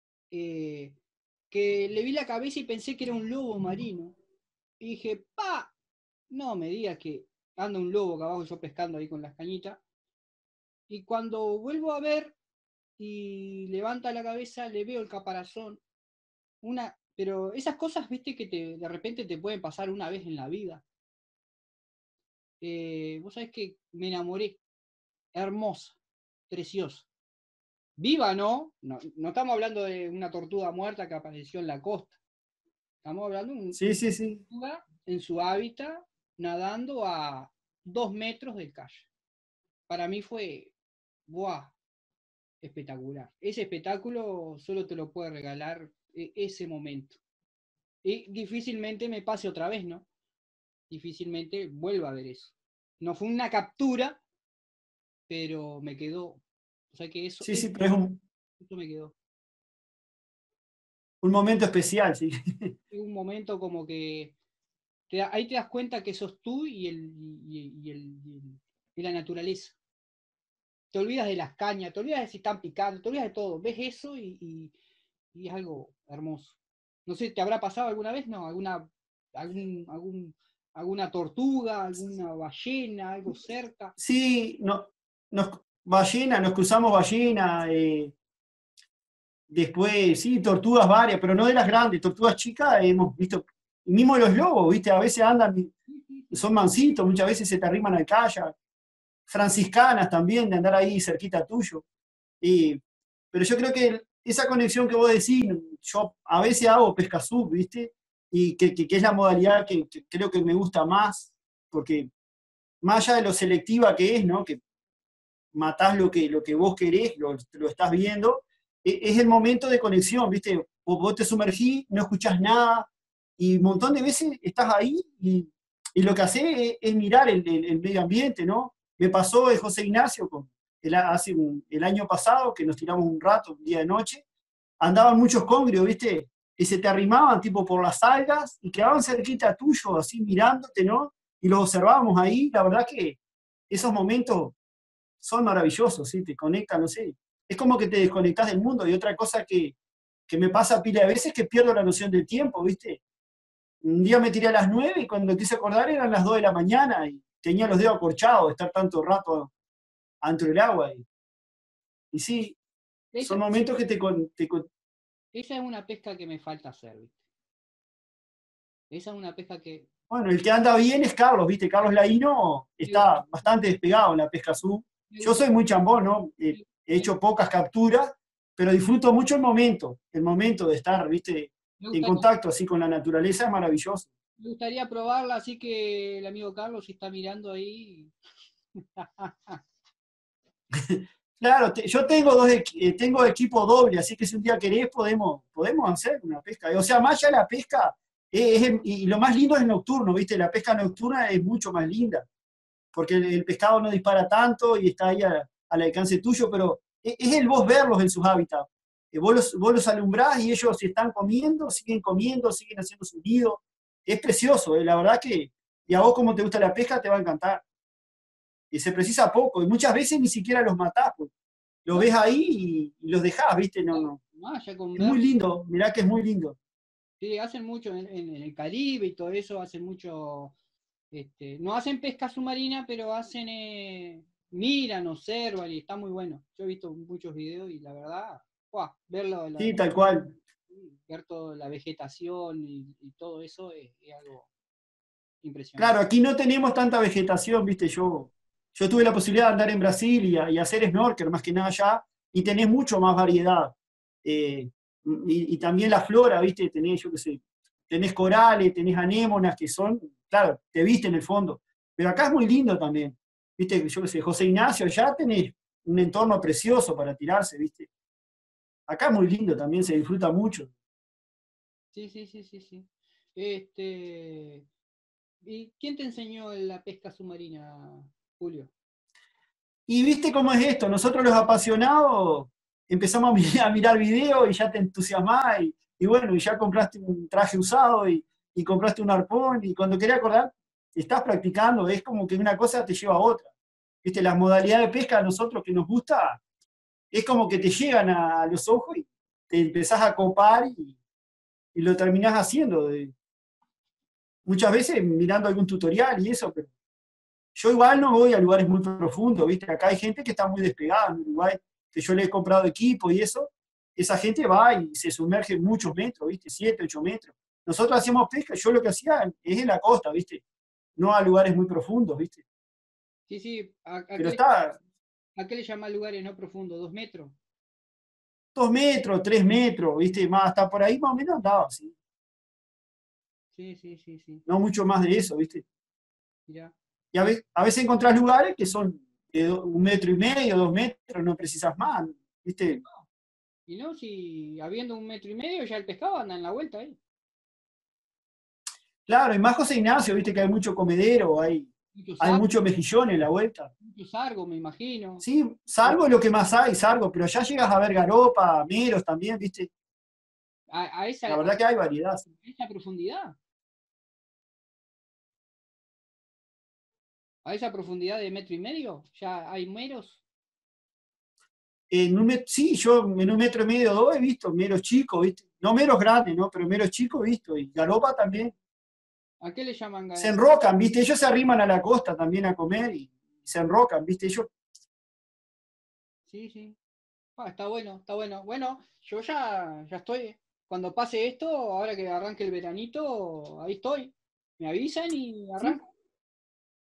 que le vi la cabeza y pensé que era un lobo marino. Y dije, ¡pa! No me digas que anda un lobo acá abajo yo pescando ahí con las cañitas. Y cuando vuelvo a ver y levanta la cabeza, le veo el caparazón. Pero esas cosas, viste, que de repente te pueden pasar una vez en la vida. Vos sabés que me enamoré. Hermosa, preciosa. Viva, ¿no? No estamos hablando de una tortuga muerta que apareció en la costa. Estamos hablando de sí. una tortuga en su hábitat, nadando a 2 metros del calle. Para mí fue, ¡buah! Espectacular. Ese espectáculo solo te lo puede regalar ese momento. Y difícilmente me pase otra vez, ¿no? Difícilmente vuelva a ver eso. No fue una captura, pero me quedó. O sea que Sí, pero es eso me quedó. un momento especial, sí. Es un momento como que ahí te das cuenta que sos tú y la naturaleza. Te olvidas de las cañas, te olvidas de si están picando, te olvidas de todo. Ves eso y es algo hermoso. No sé, ¿te habrá pasado alguna vez? No, alguna tortuga, alguna ballena, algo cerca. Sí, no, nos cruzamos ballena, después, sí, tortugas varias, pero no de las grandes, tortugas chicas hemos visto, mismo los lobos, viste, a veces andan, son mansitos, muchas veces se te arriman al kayak, franciscanas también, de andar ahí cerquita tuyo. Pero yo creo que esa conexión que vos decís, yo a veces hago pesca sub, ¿viste? Y que es la modalidad que creo que me gusta más, porque más allá de lo selectiva que es, ¿no? Que matás lo que vos querés, lo estás viendo, es el momento de conexión, ¿viste? Vos te sumergís, no escuchás nada, y un montón de veces estás ahí y lo que hacés es mirar el medio ambiente, ¿no? Me pasó de José Ignacio el año pasado, que nos tiramos un rato, un día de noche, andaban muchos congrios, ¿viste? Que se te arrimaban tipo por las algas y quedaban cerquita tuyo, así mirándote, ¿no? Y los observábamos ahí, la verdad que esos momentos son maravillosos, ¿sí? Te conectan, no sé. Es como que te desconectás del mundo. Y otra cosa que me pasa pila de veces es que pierdo la noción del tiempo, ¿viste? Un día me tiré a las 9 y cuando quise acordar eran las 2 de la mañana y tenía los dedos acorchados de estar tanto rato adentro del agua. Y sí, Esa, son momentos que esa es una pesca que me falta hacer, ¿viste? Esa es una pesca que Bueno, el que anda bien es Carlos, ¿viste? Carlos Laíno está bastante despegado en la pesca sub. me Yo gusta, soy muy chambón, ¿no? He hecho pocas capturas, pero disfruto mucho el momento de estar, ¿viste? me En gustaría, contacto así con la naturaleza es maravilloso. me gustaría probarla, así que el amigo Carlos si está mirando ahí. Claro, yo tengo tengo equipo doble, así que si un día querés podemos hacer una pesca. O sea, más allá de la pesca, y lo más lindo es nocturno, ¿viste? La pesca nocturna es mucho más linda, porque el pescado no dispara tanto y está ahí al alcance tuyo, pero es el vos verlos en sus hábitats. Vos los alumbrás y ellos si están comiendo, siguen haciendo su nido. Es precioso, la verdad que, y a vos como te gusta la pesca, te va a encantar. Y se precisa poco, y muchas veces ni siquiera los matás, pues. Los No, ves ahí y los dejás, ¿viste? No, no. más ya con Es muy ver, lindo, mirá que es muy lindo. sí, hacen mucho en el Caribe y todo eso, hacen mucho, no hacen pesca submarina, pero hacen, miran, observan y está muy bueno. Yo he visto muchos videos y la verdad, ¡guau! Verlo, Sí, tal cual. ver toda la vegetación y todo eso es algo Claro, impresionante. aquí no tenemos tanta vegetación, ¿viste? Yo tuve la posibilidad de andar en Brasil y hacer snorkel más que nada allá, y tenés mucho más variedad. Eh, y también la flora, ¿viste? Tenés, yo qué sé, tenés corales, tenés anémonas que son, claro, te viste en el fondo. Pero acá es muy lindo también. ¿Viste? Yo qué sé, José Ignacio, allá tenés un entorno precioso para tirarse, ¿viste? Acá es muy lindo también, se disfruta mucho. Sí, sí, sí, sí, sí. Este, ¿Y quién te enseñó la pesca submarina, Julio? Y viste cómo es esto, nosotros los apasionados empezamos a mirar videos y ya te entusiasmás y bueno, y ya compraste un traje usado y compraste un arpón y cuando querés acordar, estás practicando, es como que una cosa te lleva a otra. Viste, las modalidades de pesca a nosotros que nos gusta, es como que te llegan a los ojos y te empezás a copar y lo terminás haciendo. Muchas veces mirando algún tutorial y eso, pero yo igual no voy a lugares muy profundos, ¿viste? Acá hay gente que está muy despegada en Uruguay, que yo le he comprado equipo y eso. Esa gente va y se sumerge muchos metros, ¿viste? 7, 8 metros. Nosotros hacíamos pesca, yo lo que hacía es en la costa, ¿viste? No a lugares muy profundos, ¿viste? Sí, sí, Pero está a qué le llama lugares no profundos? ¿2 metros? 2 metros, 3 metros, ¿viste? Más, hasta por ahí más o menos andaba, ¿sí? Sí, sí, sí, sí. No mucho más de eso, ¿viste? Mirá. Y a veces encontrás lugares que son de 1,5 metros, 2 metros, no precisas más, ¿viste? Y no, si habiendo 1,5 metros ya el pescado anda en la vuelta ahí. Claro, y más José Ignacio, viste que hay mucho comedero, Mucho hay sargo, muchos mejillones en la vuelta. mucho sargo, me imagino. Sí, sargo es lo que más hay, sargo, pero ya llegas a ver garopa, meros también, viste. A La esa, verdad que hay variedad. Sí. esa profundidad. A esa profundidad de 1,5 metros, ya hay meros. Sí, yo en 1,5 metros, 2 he visto meros chicos, viste. No meros grandes, ¿no? Pero meros chicos he visto. Y garopa también. ¿A qué le llaman? Se enrocan, viste. Ellos se arriman a la costa también a comer y se enrocan, viste. Ellos. Sí, sí. Está bueno, está bueno. Bueno, yo ya estoy. Cuando pase esto, ahora que arranque el veranito, ahí estoy. Me avisan y Sí, arranco.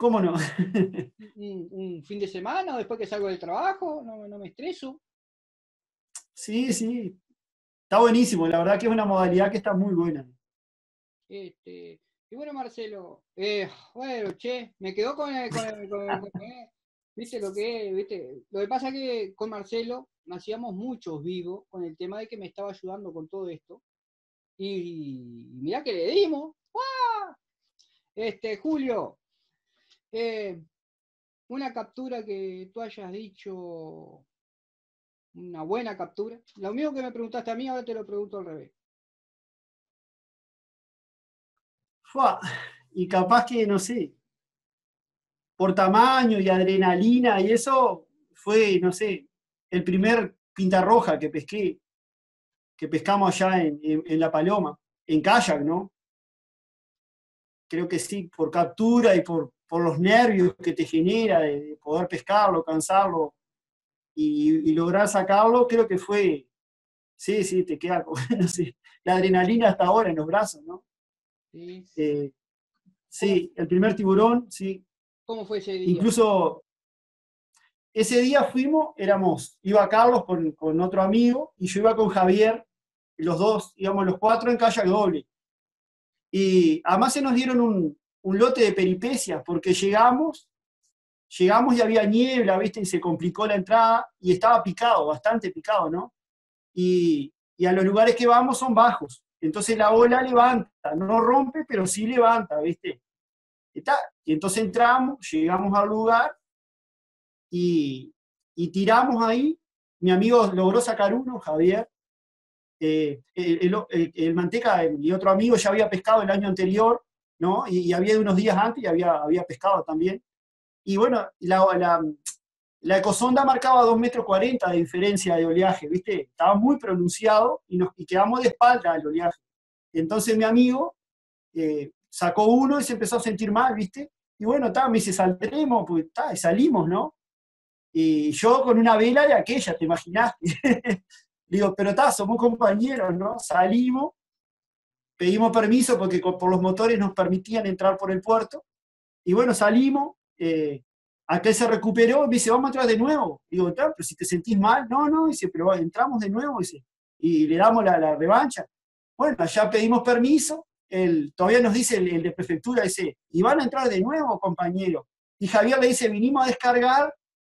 ¿Cómo no? Un fin de semana o después que salgo del trabajo, no me estreso. Sí, sí, está buenísimo, la verdad que es una modalidad que está muy buena. Y bueno, Marcelo, bueno, che, me quedó ¿viste lo que es? ¿Viste? Lo que pasa es que con Marcelo hacíamos muchos vivos con el tema de que me estaba ayudando con todo esto. Y mirá que le dimos. ¡Ah! Julio, una captura que tú hayas dicho, una buena captura. Lo mismo que me preguntaste a mí, ahora te lo pregunto al revés. Fua, y capaz que, no sé, por tamaño y adrenalina y eso fue, no sé, el primer pinta roja que pescamos allá en La Paloma, en kayak, ¿no? Creo que sí, por captura y por los nervios que te genera de poder pescarlo, cansarlo y lograr sacarlo, creo que fue, sí, sí, te queda como, no sé, la adrenalina hasta ahora en los brazos, ¿no? ¿Sí? Sí, el primer tiburón, sí. ¿Cómo fue ese día? Incluso ese día iba Carlos con otro amigo y yo iba con Javier, y los dos, íbamos los cuatro en kayak doble. Y además se nos dieron un lote de peripecias, porque llegamos y había niebla, ¿viste? Y se complicó la entrada y estaba picado, bastante picado, ¿no? Y a los lugares que vamos son bajos. Entonces la ola levanta, no rompe, pero sí levanta, ¿viste? Y entonces llegamos al lugar y, y tiramos ahí. Mi amigo logró sacar uno, Javier. El Manteca, mi otro amigo, ya había pescado el año anterior, ¿no? Y había de unos días antes y había pescado también. Y bueno, la ecosonda marcaba 2,40 m de diferencia de oleaje, ¿viste? Estaba muy pronunciado y quedamos de espalda al oleaje. Entonces mi amigo sacó uno y se empezó a sentir mal, ¿viste? Y bueno, me dice, saldremos, pues y salimos, ¿no? Y yo con una vela de aquella, ¿te imaginás? Digo, pero somos compañeros, ¿no? Salimos, pedimos permiso porque por los motores nos permitían entrar por el puerto. Y bueno, salimos, aquel se recuperó y me dice, vamos a entrar de nuevo. Digo, pero si te sentís mal, no, dice, pero entramos de nuevo, dice, y le damos la revancha. Bueno, allá pedimos permiso, todavía nos dice el de prefectura, dice, y van a entrar de nuevo, compañero. Y Javier le dice, vinimos a descargar,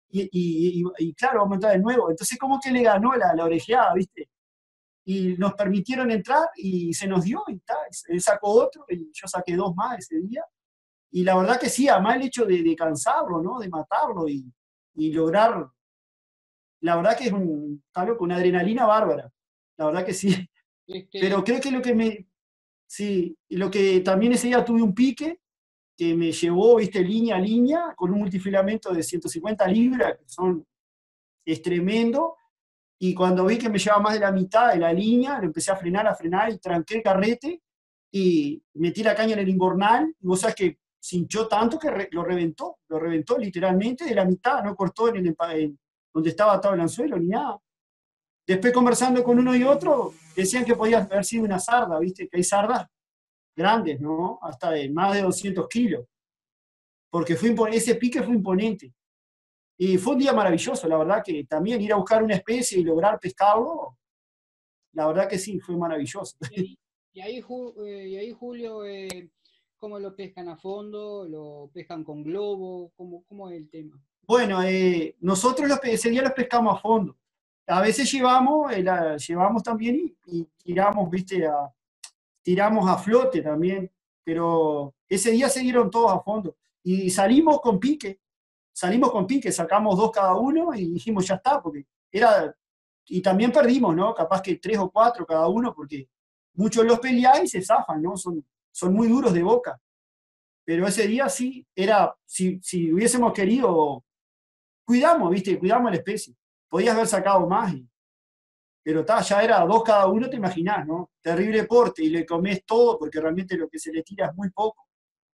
y claro, vamos a entrar de nuevo. Entonces, como que le ganó la orejeada, ¿viste? Y nos permitieron entrar y se nos dio, y él sacó otro, y yo saqué dos más ese día. Y la verdad que sí, además el hecho de cansarlo, ¿no? De matarlo y lograr, la verdad que es algo con una adrenalina bárbara, la verdad que sí. Pero creo que sí, y lo que también ese día tuve un pique que me llevó, viste, línea a línea, con un multifilamento de 150 libras, es tremendo, y cuando vi que me llevaba más de la mitad de la línea, lo empecé a frenar, y tranqué el carrete, y metí la caña en el invernal, y vos sabés que se hinchó tanto que lo reventó literalmente de la mitad, no cortó donde estaba atado el anzuelo ni nada. Después conversando con uno y otro, decían que podía haber sido una sarda, viste, que hay sardas grandes, ¿no? Hasta de más de 200 kilos, porque ese pique fue imponente. Y fue un día maravilloso, la verdad que también ir a buscar una especie y lograr pescarlo, la verdad que sí, fue maravilloso. Y ahí, Julio, ¿cómo lo pescan a fondo? ¿Lo pescan con globo? ¿Cómo es el tema? Bueno, nosotros ese día los pescamos a fondo. A veces llevamos también y tiramos, viste, tiramos a flote también, pero ese día se dieron todos a fondo. Y salimos con pique, sacamos dos cada uno y dijimos ya está, porque y también perdimos, ¿no? Capaz que 3 o 4 cada uno, porque muchos los pelean y se zafan, ¿no? Son muy duros de boca. Pero ese día sí, si hubiésemos querido, ¿viste? Cuidamos la especie. Podías haber sacado más, pero ya era 2 cada uno, te imaginás, ¿no? Terrible porte y le comés todo porque realmente lo que se le tira es muy poco.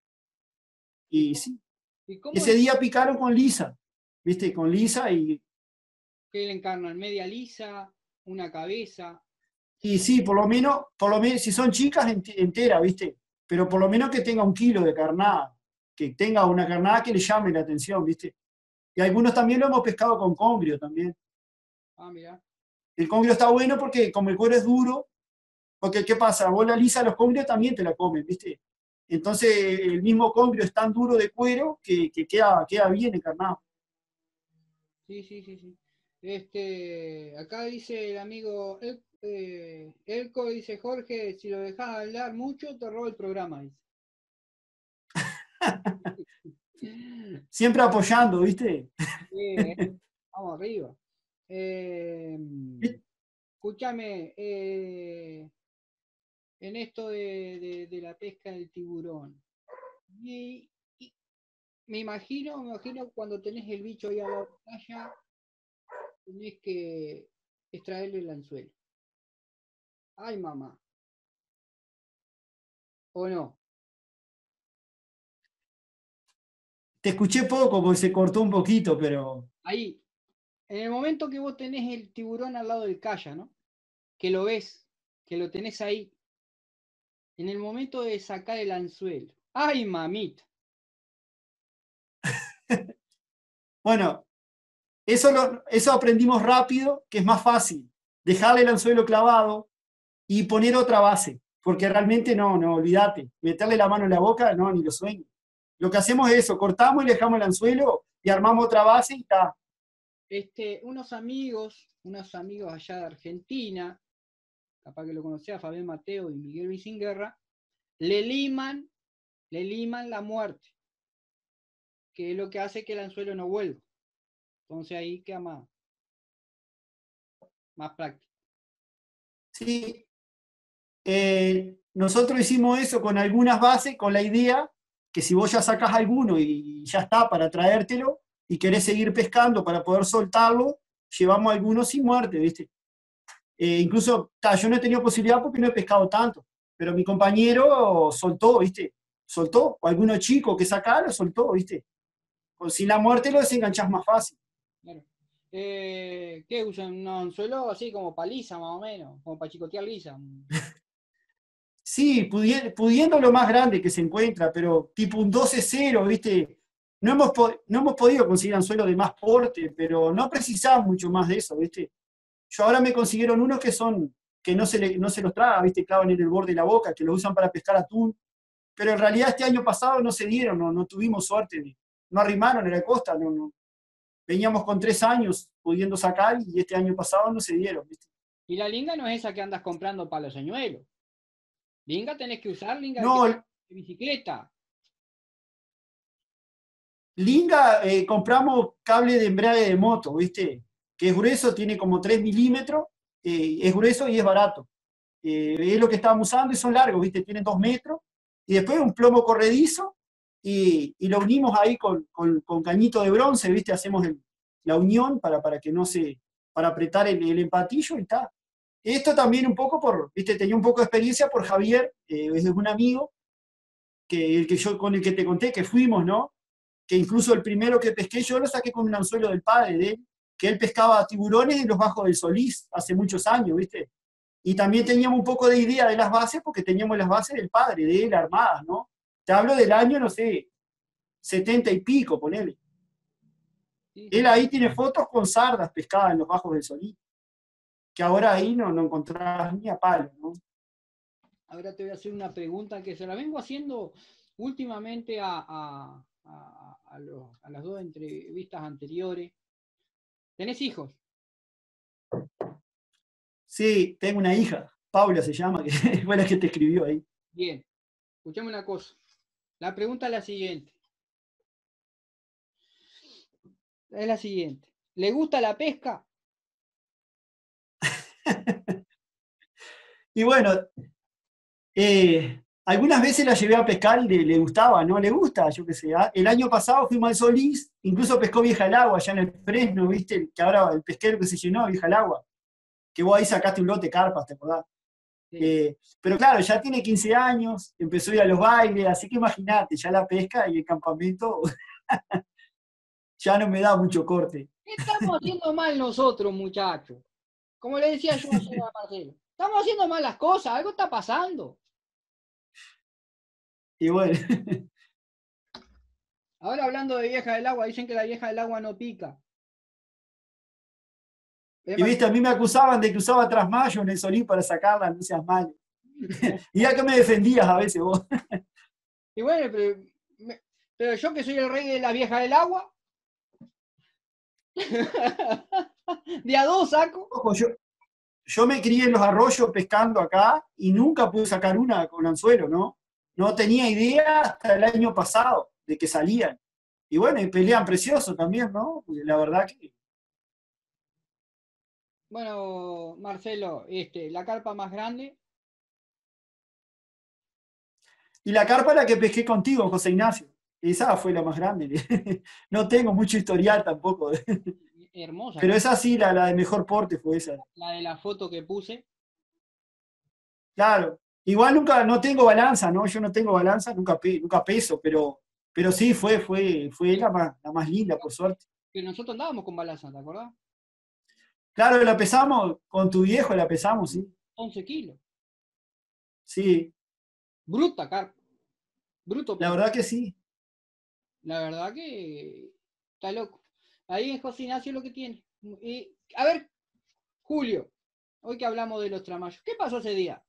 Y sí. Ese día picaron con lisa, ¿viste? Con lisa y... ¿Qué le encarnan? ¿Media lisa? ¿Una cabeza? Y sí, por lo menos, si son chicas, entera, ¿viste? Pero por lo menos que tenga 1 kilo de carnada. que tenga una carnada que le llame la atención, ¿viste? Y algunos también lo hemos pescado con congrio también. Ah, mira. El congrio está bueno porque como el cuero es duro, porque ¿qué pasa? Vos la lisa, los congrios también te la comen, ¿viste? Entonces el mismo congrio es tan duro de cuero que queda bien encarnado. Sí, sí, sí, sí. Acá dice el amigo Elco, dice Jorge, si lo dejas hablar mucho, te robo el programa, dice. Siempre apoyando, ¿viste? Vamos arriba. Escúchame, en esto de la pesca del tiburón. Y me imagino cuando tenés el bicho ahí a la playa, tenés que extraerle el anzuelo. Ay, mamá. ¿O no? Te escuché poco porque se cortó un poquito, pero Ahí, en el momento que vos tenés el tiburón al lado del calla, ¿no? Que lo ves, que lo tenés ahí, en el momento de sacar el anzuelo. ¡Ay, mamita! bueno, eso aprendimos rápido, que es más fácil. Dejarle el anzuelo clavado y poner otra base, porque realmente no, olvídate. Meterle la mano en la boca, no, ni lo sueño. Lo que hacemos es eso, cortamos y le dejamos el anzuelo y armamos otra base y está. Unos amigos allá de Argentina, capaz que lo conocía, Fabián Mateo y Miguel Vicinguerra, le liman la muerte, que es lo que hace que el anzuelo no vuelva. Entonces ahí queda más práctico. Sí, nosotros hicimos eso con algunas bases, con la idea que si vos ya sacás alguno y ya está para traértelo y querés seguir pescando para poder soltarlo, llevamos algunos sin muerte, ¿viste? Incluso, yo no he tenido posibilidad porque no he pescado tanto, pero mi compañero soltó, ¿viste? Soltó, o alguno chico que sacara, soltó, ¿viste? Sin la muerte lo desenganchás más fácil. Claro. ¿Qué usan? ¿Un anzuelo así como paliza, más o menos? Como para chicotear lisa. Sí, pudiendo lo más grande que se encuentra, pero tipo un 12-0, ¿viste? No hemos podido conseguir anzuelos de más porte, pero no precisamos mucho más de eso, ¿viste? Yo ahora me consiguieron unos que no se los traga, ¿viste? Clavan en el borde de la boca, que lo usan para pescar atún, pero en realidad este año pasado no se dieron, no tuvimos suerte, no arrimaron en la costa, no. Veníamos con 3 años pudiendo sacar y este año pasado no se dieron, ¿viste? Y la linga no es esa que andas comprando para los señuelos. Linga tenés que usar linga No, de bicicleta. linga, compramos cable de embrague de moto, ¿viste? Que es grueso, tiene como 3 milímetros, es grueso y es barato. Es lo que estábamos usando y son largos, ¿viste? Tienen 2 metros. Y después un plomo corredizo y lo unimos ahí con cañito de bronce, ¿viste? Hacemos la unión para que no se, para apretar el empatillo y está. Esto también un poco ¿viste? Tenía un poco de experiencia por Javier, es un amigo, con el que te conté que fuimos, ¿no? Que incluso el primero que pesqué yo lo saqué con un anzuelo del padre de él, que él pescaba tiburones en los bajos del Solís hace muchos años, ¿viste? Y también teníamos un poco de idea de las bases porque teníamos las bases del padre de él armadas, ¿no? Te hablo del año, no sé, 70 y pico, ponele. Sí, Él sí. ahí tiene fotos con sardas pescadas en los bajos del Solís, que ahora ahí no encontrás ni a palo, ¿no? Ahora te voy a hacer una pregunta que se la vengo haciendo últimamente a las dos entrevistas anteriores. ¿Tenés hijos? Sí, tengo una hija, Paula se llama, que fue la que te escribió ahí. Bien. Escuchame una cosa. La pregunta es la siguiente. ¿Le gusta la pesca? Y bueno, algunas veces la llevé a pescar y le gustaba, ¿no? Le gusta, yo qué sé. El año pasado fuimos al Solís, incluso pescó Vieja al Agua, allá en el Fresno, ¿viste? Que ahora el pesquero que se llenó, Vieja al Agua. Que vos ahí sacaste un lote de carpas, ¿te acordás? Sí. Pero claro, ya tiene 15 años, empezó a ir a los bailes, así que imagínate, ya la pesca y el campamento ya no me da mucho corte. ¿Qué estamos haciendo mal nosotros, muchachos? Como le decía yo ayer a Marcelo. Estamos haciendo mal las cosas, algo está pasando. Y bueno, Ahora hablando de vieja del agua, dicen que la vieja del agua no pica. Es Y más- viste, a mí me acusaban de que usaba trasmayo en el Solís para sacarla, no seas mal. Y ya que me defendías a veces vos. Y bueno, pero yo que soy el rey de la vieja del agua, de a dos saco. Ojo, yo me crié en los arroyos pescando acá y nunca pude sacar una con anzuelo, ¿no? No tenía idea hasta el año pasado de que salían. Y bueno, y pelean precioso también, ¿no? Porque la verdad que... Bueno, Marcelo, la carpa más grande, Y la carpa la que pesqué contigo, José Ignacio. Esa fue la más grande. No tengo mucho historial tampoco. hermosa, Pero esa sí, la de mejor porte fue esa. la de la foto que puse. Claro. Igual nunca, no tengo balanza, ¿no? Yo no tengo balanza, nunca peso, pero sí fue la más linda, por suerte. Que nosotros andábamos con balanza, ¿te acordás? Claro, la pesamos, con tu viejo la pesamos, sí. 11 kilos. Sí, Bruta carpa. Bruto, la pero verdad que sí. la verdad que está loco. Ahí en José Ignacio lo que tiene. Y, a ver, Julio, hoy que hablamos de los tramayos, ¿qué pasó ese día?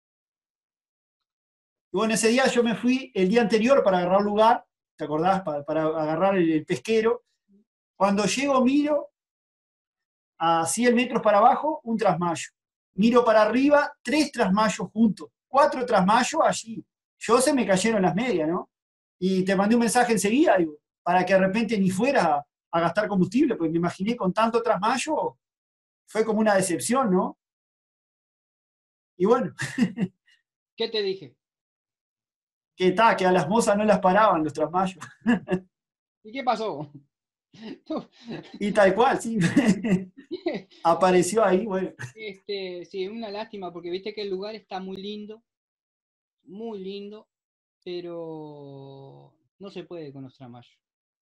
Y bueno, ese día yo me fui el día anterior para agarrar lugar, ¿te acordás? Para agarrar el pesquero. Cuando llego, miro a 100 metros para abajo, un trasmayo. Miro para arriba, 3 trasmayos juntos, 4 trasmayos allí. Yo se me cayeron las medias, ¿no? Y te mandé un mensaje enseguida, digo, para que de repente ni fuera a gastar combustible, pues me imaginé con tanto trasmayo, fue como una decepción, ¿no? Y bueno, ¿Qué te dije? que a las mozas no las paraban los trasmayos. ¿Y qué pasó? Y tal cual, sí. Apareció ahí, bueno. Sí, una lástima, porque viste que el lugar está muy lindo, pero no se puede con los tramayos.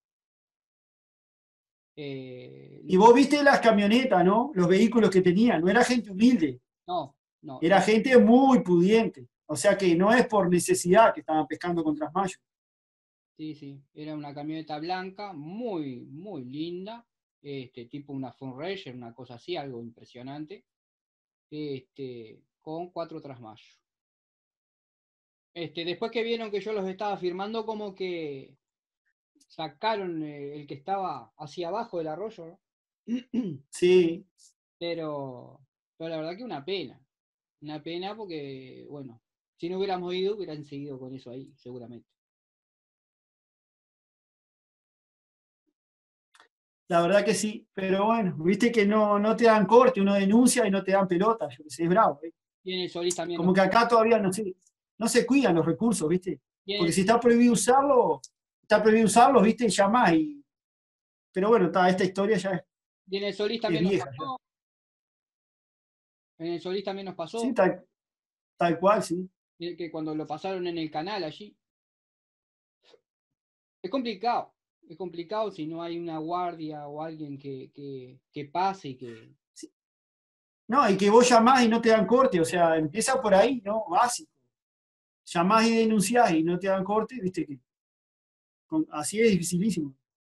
Y vos viste las camionetas, ¿no? Los vehículos que tenían, no era gente humilde, no, no, era gente muy pudiente. O sea que no es por necesidad que estaban pescando con trasmayos. sí, era una camioneta blanca, muy linda, tipo una Funranger, una cosa así, algo impresionante, con 4 trasmayos. Después que vieron que yo los estaba firmando, como que sacaron el que estaba hacia abajo del arroyo, ¿no? Sí, pero la verdad que una pena porque, bueno, si no hubiéramos ido, hubieran seguido con eso ahí, seguramente. la verdad que sí. Pero bueno, viste que no te dan corte, uno denuncia y no te dan pelota. Yo que sé, es bravo. Y en el Solís también Como que acá todavía no se cuidan los recursos, ¿viste? Porque si está prohibido usarlos, ¿viste? Llamás y... Pero bueno, esta historia ya y en el Solís es también nos vieja. Ya. pasó. En el Solís también nos Sí, pasó, tal cual, sí. que cuando lo pasaron en el canal allí. Es complicado si no hay una guardia o alguien que pase y que... Sí. No, y que vos llamás y no te dan corte, o sea, empieza por ahí, ¿no? Básico. Llamás y denunciás y no te dan corte, ¿viste? Así es dificilísimo.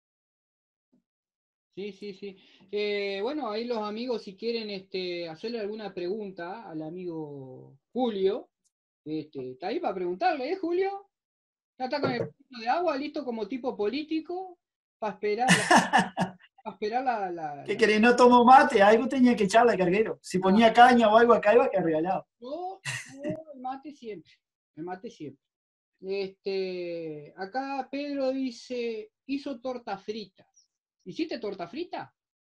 Sí. Bueno, ahí los amigos, si quieren hacerle alguna pregunta al amigo Julio, está ahí para preguntarle, ¿eh, Julio? Ya está con el poquito de agua, listo como tipo político, para esperar ¿Qué querés? No tomo mate, algo tenía que echarle al carguero. Si ponía caña o algo acá iba a quedar regalado. No, el mate siempre. El mate siempre. Acá Pedro dice, hizo torta frita. ¿Hiciste torta frita?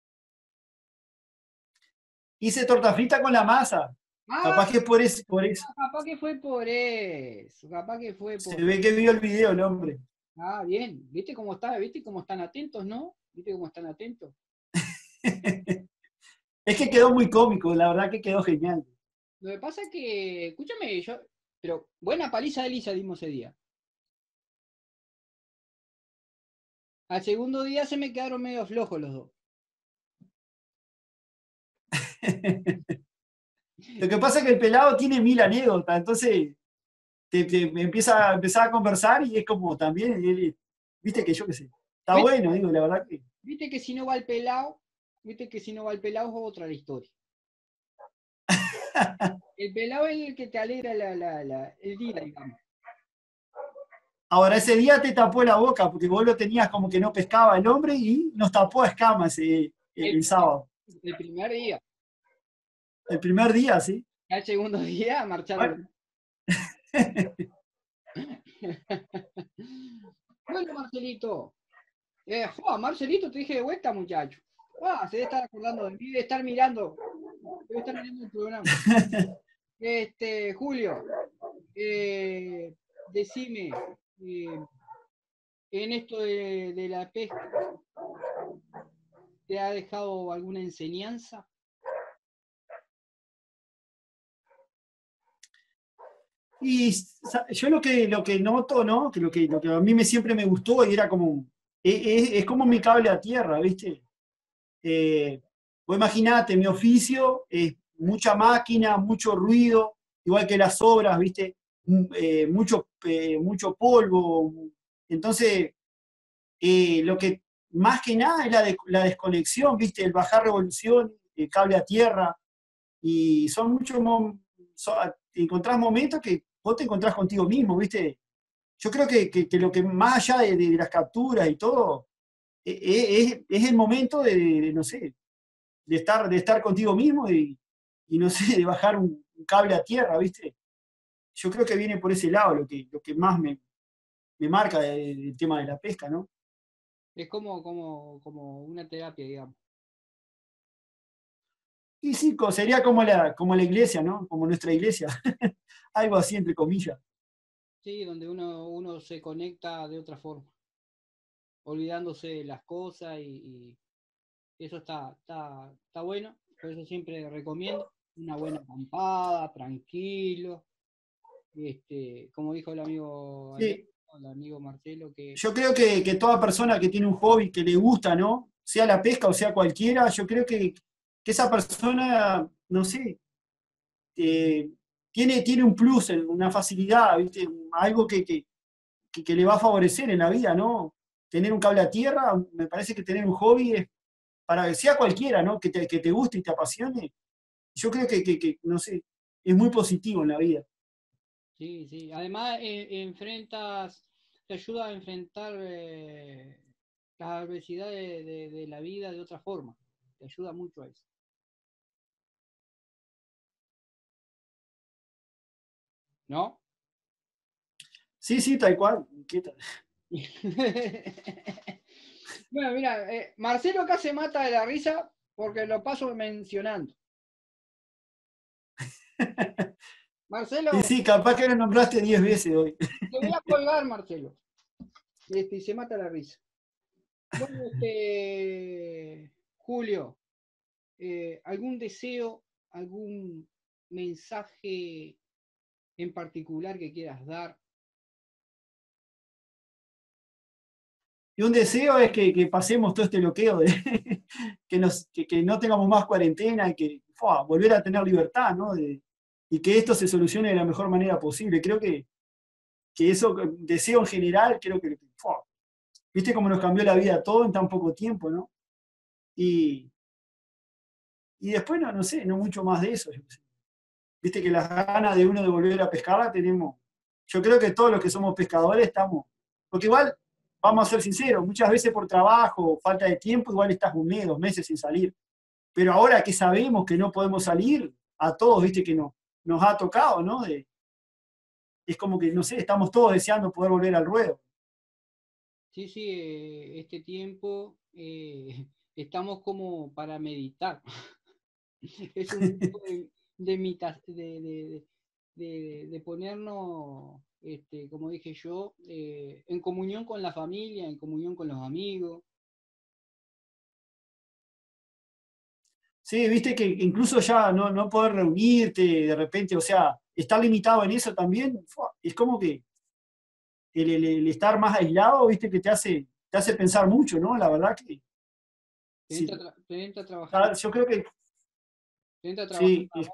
Hice torta frita con la masa. Ah, Capaz que es por eso. capaz que fue por eso. Capaz que fue Se por... ve que vio el video el hombre. Ah, bien. ¿Viste cómo está? ¿Viste cómo están atentos, no? ¿Viste cómo están atentos? Es que quedó muy cómico, la verdad que quedó genial. Lo que pasa es que, escúchame, pero buena paliza de Lisa dimos ese día. Al segundo día se me quedaron medio flojos los dos. Lo que pasa es que el pelado tiene 1000 anécdotas, entonces empieza a conversar y es como también, él viste que yo qué sé. Está ¿Viste? bueno, digo, la verdad que. Viste que si no va el pelado, es otra la historia. El pelado es el que te alegra el día, digamos. Ahora, ese día te tapó la boca, porque vos lo tenías como que no pescaba el hombre y nos tapó a escamas el sábado. El primer día. El primer día, sí. Al segundo día marcharon. Bueno, Marcelito. Marcelito, te dije de vuelta, muchacho. Se debe estar acordando de mí, debe estar mirando el programa. Julio, decime, en esto de la pesca, ¿te ha dejado alguna enseñanza? Y yo lo que noto, ¿no? Que lo que a mí siempre me gustó y era como, es como mi cable a tierra, ¿viste? Vos imaginate, mi oficio es mucha máquina, mucho ruido, igual que las obras, ¿viste? Mucho polvo. Entonces, lo que más que nada es la desconexión, ¿viste? El bajar revolución, el cable a tierra, y son muchos, encontrás momentos que vos te encontrás contigo mismo, ¿viste? Yo creo que lo que más allá de las capturas y todo, es el momento no sé, de estar contigo mismo y no sé, de bajar un cable a tierra, ¿viste? Yo creo que viene por ese lado lo que más me marca el tema de la pesca, ¿no? Es como una terapia, digamos. Y sí, sería como la iglesia, ¿no? Como nuestra iglesia. Algo así, entre comillas. Sí, donde uno se conecta de otra forma, olvidándose de las cosas y eso está bueno. Por eso siempre recomiendo una buena acampada, tranquilo. Como dijo el amigo ayer, Sí, el amigo Marcelo, que yo creo que toda persona que tiene un hobby que le gusta, ¿no? Sea la pesca o sea cualquiera, yo creo que esa persona, no sé, eh, tiene un plus, una facilidad, ¿viste? Algo que le va a favorecer en la vida, ¿no? Tener un cable a tierra, me parece que tener un hobby es para que sea cualquiera, ¿no? Que te guste y te apasione. Yo creo no sé, es muy positivo en la vida. sí, sí. Además, te ayuda a enfrentar las adversidades de la vida de otra forma. Te ayuda mucho a eso. ¿No? Sí, sí, tal cual. Bueno, mira, Marcelo acá se mata de la risa porque lo paso mencionando. Y Marcelo, sí, capaz que lo nombraste 10 veces hoy. te voy a colgar, Marcelo. Y se mata la risa. Bueno, Julio, ¿algún deseo, algún mensaje en particular que quieras dar? Y un deseo es que pasemos todo este bloqueo, que no tengamos más cuarentena y que volver a tener libertad, ¿no? Y que esto se solucione de la mejor manera posible. Creo que eso, deseo en general, creo que, viste cómo nos cambió la vida todo en tan poco tiempo, ¿no? Y, y después, no sé, no mucho más de eso. Yo qué sé. Viste que las ganas de uno de volver a pescar la tenemos. Yo creo que todos los que somos pescadores estamos, porque igual, vamos a ser sinceros, muchas veces por trabajo, falta de tiempo, igual estás un mes, 2 meses sin salir. Pero ahora que sabemos que no podemos salir, a todos, viste que no, nos ha tocado, ¿no? Es como que, no sé, estamos todos deseando poder volver al ruedo. Sí, sí, este tiempo estamos como para meditar. Es un tiempo de ponernos, como dije yo, en comunión con la familia, en comunión con los amigos. Sí, viste que incluso ya no poder reunirte de repente, o sea, estar limitado en eso también, es como que el estar más aislado, viste, que te hace pensar mucho, ¿no? La verdad que sí. Te entra a trabajar, Yo creo que te entra a trabajar sí, la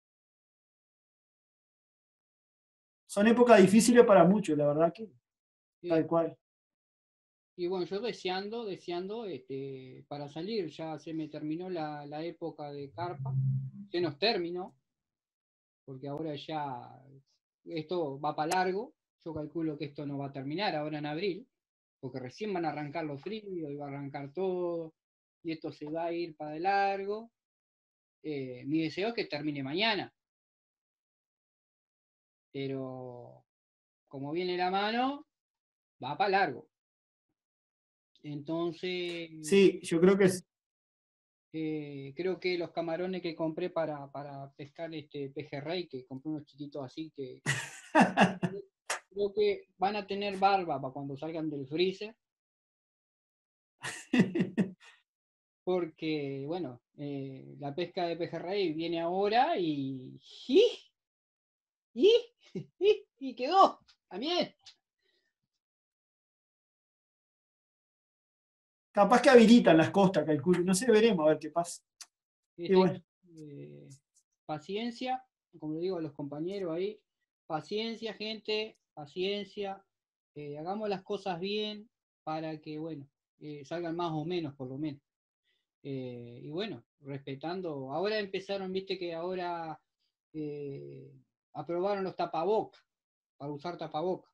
son épocas difíciles para muchos, la verdad que. Eh, tal cual. y bueno, yo deseando, para salir, ya se me terminó la época de carpa, se nos terminó, porque ahora ya esto va para largo. Yo calculo que esto no va a terminar ahora en abril, porque recién van a arrancar los fríos y va a arrancar todo, y esto se va a ir para de largo. Mi deseo es que termine mañana, pero como viene la mano, va para largo. Entonces, Sí, yo creo que creo que los camarones que compré para pescar este pejerrey, que compré unos chiquitos así, que creo que van a tener barba para cuando salgan del freezer, porque, bueno, la pesca de pejerrey viene ahora y, y quedó, también. capaz que habilitan las costas, calculo. No sé, veremos a ver qué pasa. Y Este, bueno, paciencia, como le digo a los compañeros ahí, paciencia, gente, paciencia, hagamos las cosas bien para que, bueno, salgan más o menos, por lo menos. Y bueno, respetando, ahora empezaron, viste que ahora eh, aprobaron los tapabocas, para usar tapabocas.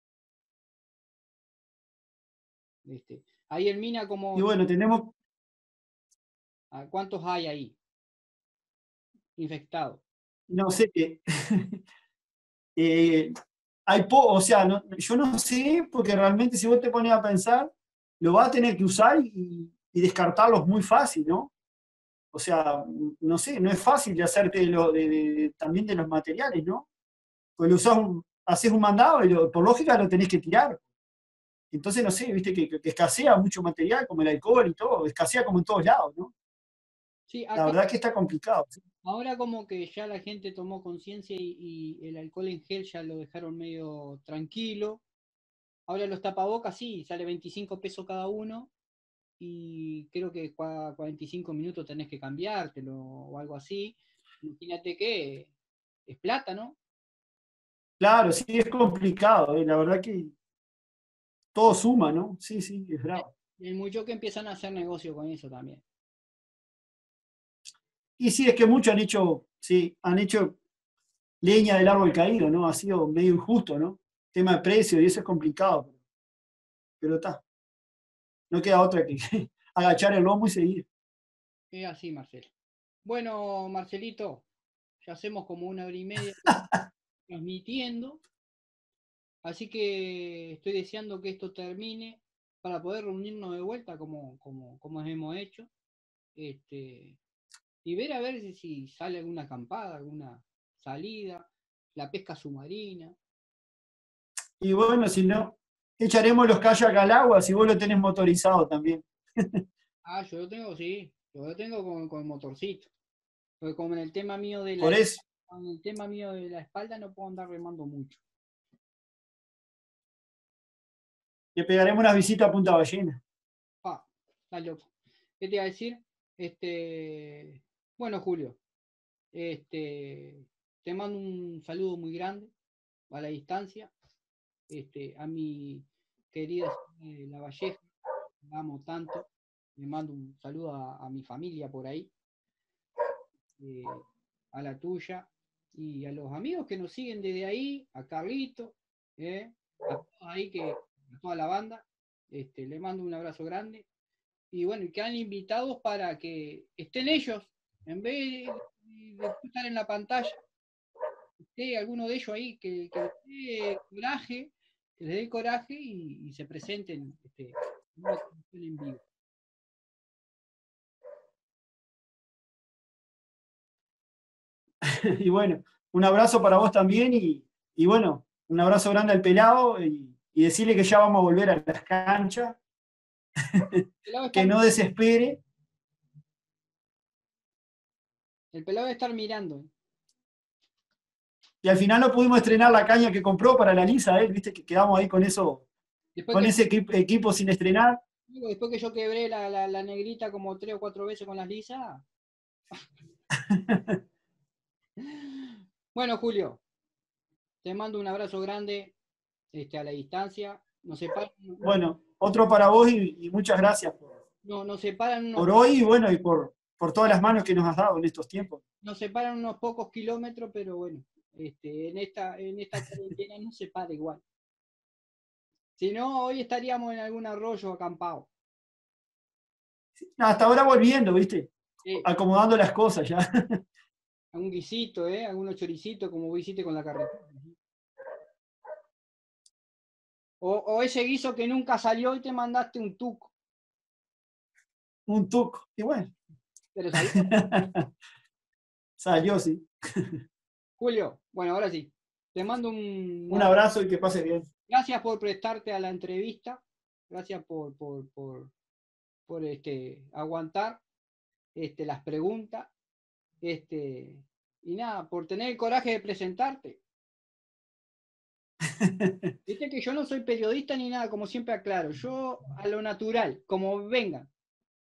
Ahí en Mina, y como, bueno, tenemos, ¿cuántos hay ahí infectados? no sé, eh, o sea, yo no sé, porque realmente si vos te pones a pensar, lo vas a tener que usar y descartarlos muy fácil, ¿no? O sea, no sé, no es fácil de hacerte también de los materiales, ¿no? Pues lo usás haces un mandado y por lógica lo tenés que tirar. Entonces, no sé, viste que escasea mucho material, como el alcohol y todo, escasea como en todos lados, ¿no? Sí, La acá verdad que está complicado. ¿Sí? ahora como que ya la gente tomó conciencia y el alcohol en gel ya lo dejaron medio tranquilo. Ahora los tapabocas sí, sale 25 pesos cada uno y creo que 45 minutos tenés que cambiártelo o algo así. Imagínate que es plata, ¿no? Claro, sí, es complicado, la verdad que todo suma, ¿no? Sí, sí, es bravo. Y hay muchos que empiezan a hacer negocio con eso también. Y sí, es que muchos han hecho, sí, han hecho leña del árbol caído, ¿no? Ha sido medio injusto, ¿no? Tema de precio y eso es complicado, pero está. No queda otra que agachar el lomo y seguir. Es así, Marcelo. Bueno, Marcelito, ya hacemos como 1 hora y media transmitiendo. Así que estoy deseando que esto termine para poder reunirnos de vuelta como hemos hecho. Este, y ver a ver si sale alguna acampada, alguna salida, la pesca submarina. Y bueno, si no, echaremos los kayak al agua si vos lo tenés motorizado también. Ah, yo lo tengo, sí, yo lo tengo con motorcito. Porque como en el tema mío de Por eso, en el tema mío de la espalda no puedo andar remando mucho. le pegaremos unas visitas a Punta Ballena. Ah, está loco. ¿Qué te iba a decir? Bueno, Julio, te mando un saludo muy grande a la distancia. A mi querida La Valleja, la amo tanto. Le mando un saludo a mi familia por ahí, eh, a la tuya y a los amigos que nos siguen desde ahí, a Carlito, a todos ahí a toda la banda. Le mando un abrazo grande. Y bueno, y quedan invitados para que estén ellos, en vez de estar en la pantalla, esté alguno de ellos ahí que les dé coraje y se presenten en una transmisión en vivo. Y bueno, un abrazo para vos también y bueno, un abrazo grande al pelado y decirle que ya vamos a volver a las canchas, que no desespere. El pelado debe estar mirando. Y al final no pudimos estrenar la caña que compró para la lisa, viste que quedamos ahí con eso, Después con que, ese equipo sin estrenar. después que yo quebré la negrita como 3 o 4 veces con las lisas. Bueno, Julio, te mando un abrazo grande a la distancia Nos separan, Bueno, otro para vos y muchas gracias nos separan por unos, hoy y bueno, y por todas las manos que nos has dado en estos tiempos. nos separan unos pocos kilómetros, pero bueno, en esta cuarentena no se para igual. Si no, hoy estaríamos en algún arroyo acampado. Hasta ahora volviendo, ¿viste? Sí, Acomodando las cosas ya. algún guisito, algunos choricitos, como vos hiciste con la carretera. O ese guiso que nunca salió y te mandaste un tuco. Un tuco. Y bueno, ¿Pero salió? salió, sí. Julio, bueno, ahora sí. Te mando Un abrazo y que pases bien. Gracias por prestarte a la entrevista. Gracias por aguantar las preguntas. Y nada, por tener el coraje de presentarte. Viste que yo no soy periodista ni nada, como siempre aclaro. Yo a lo natural, como venga.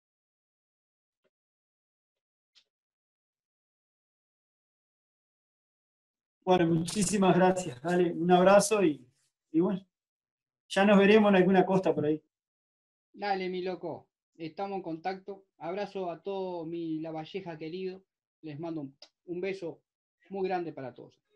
Bueno, muchísimas gracias. Dale, un abrazo y bueno, ya nos veremos en alguna costa por ahí. Dale, mi loco. Estamos en contacto. Abrazo a todo mi Lavalleja querido. Les mando un beso muy grande para todos.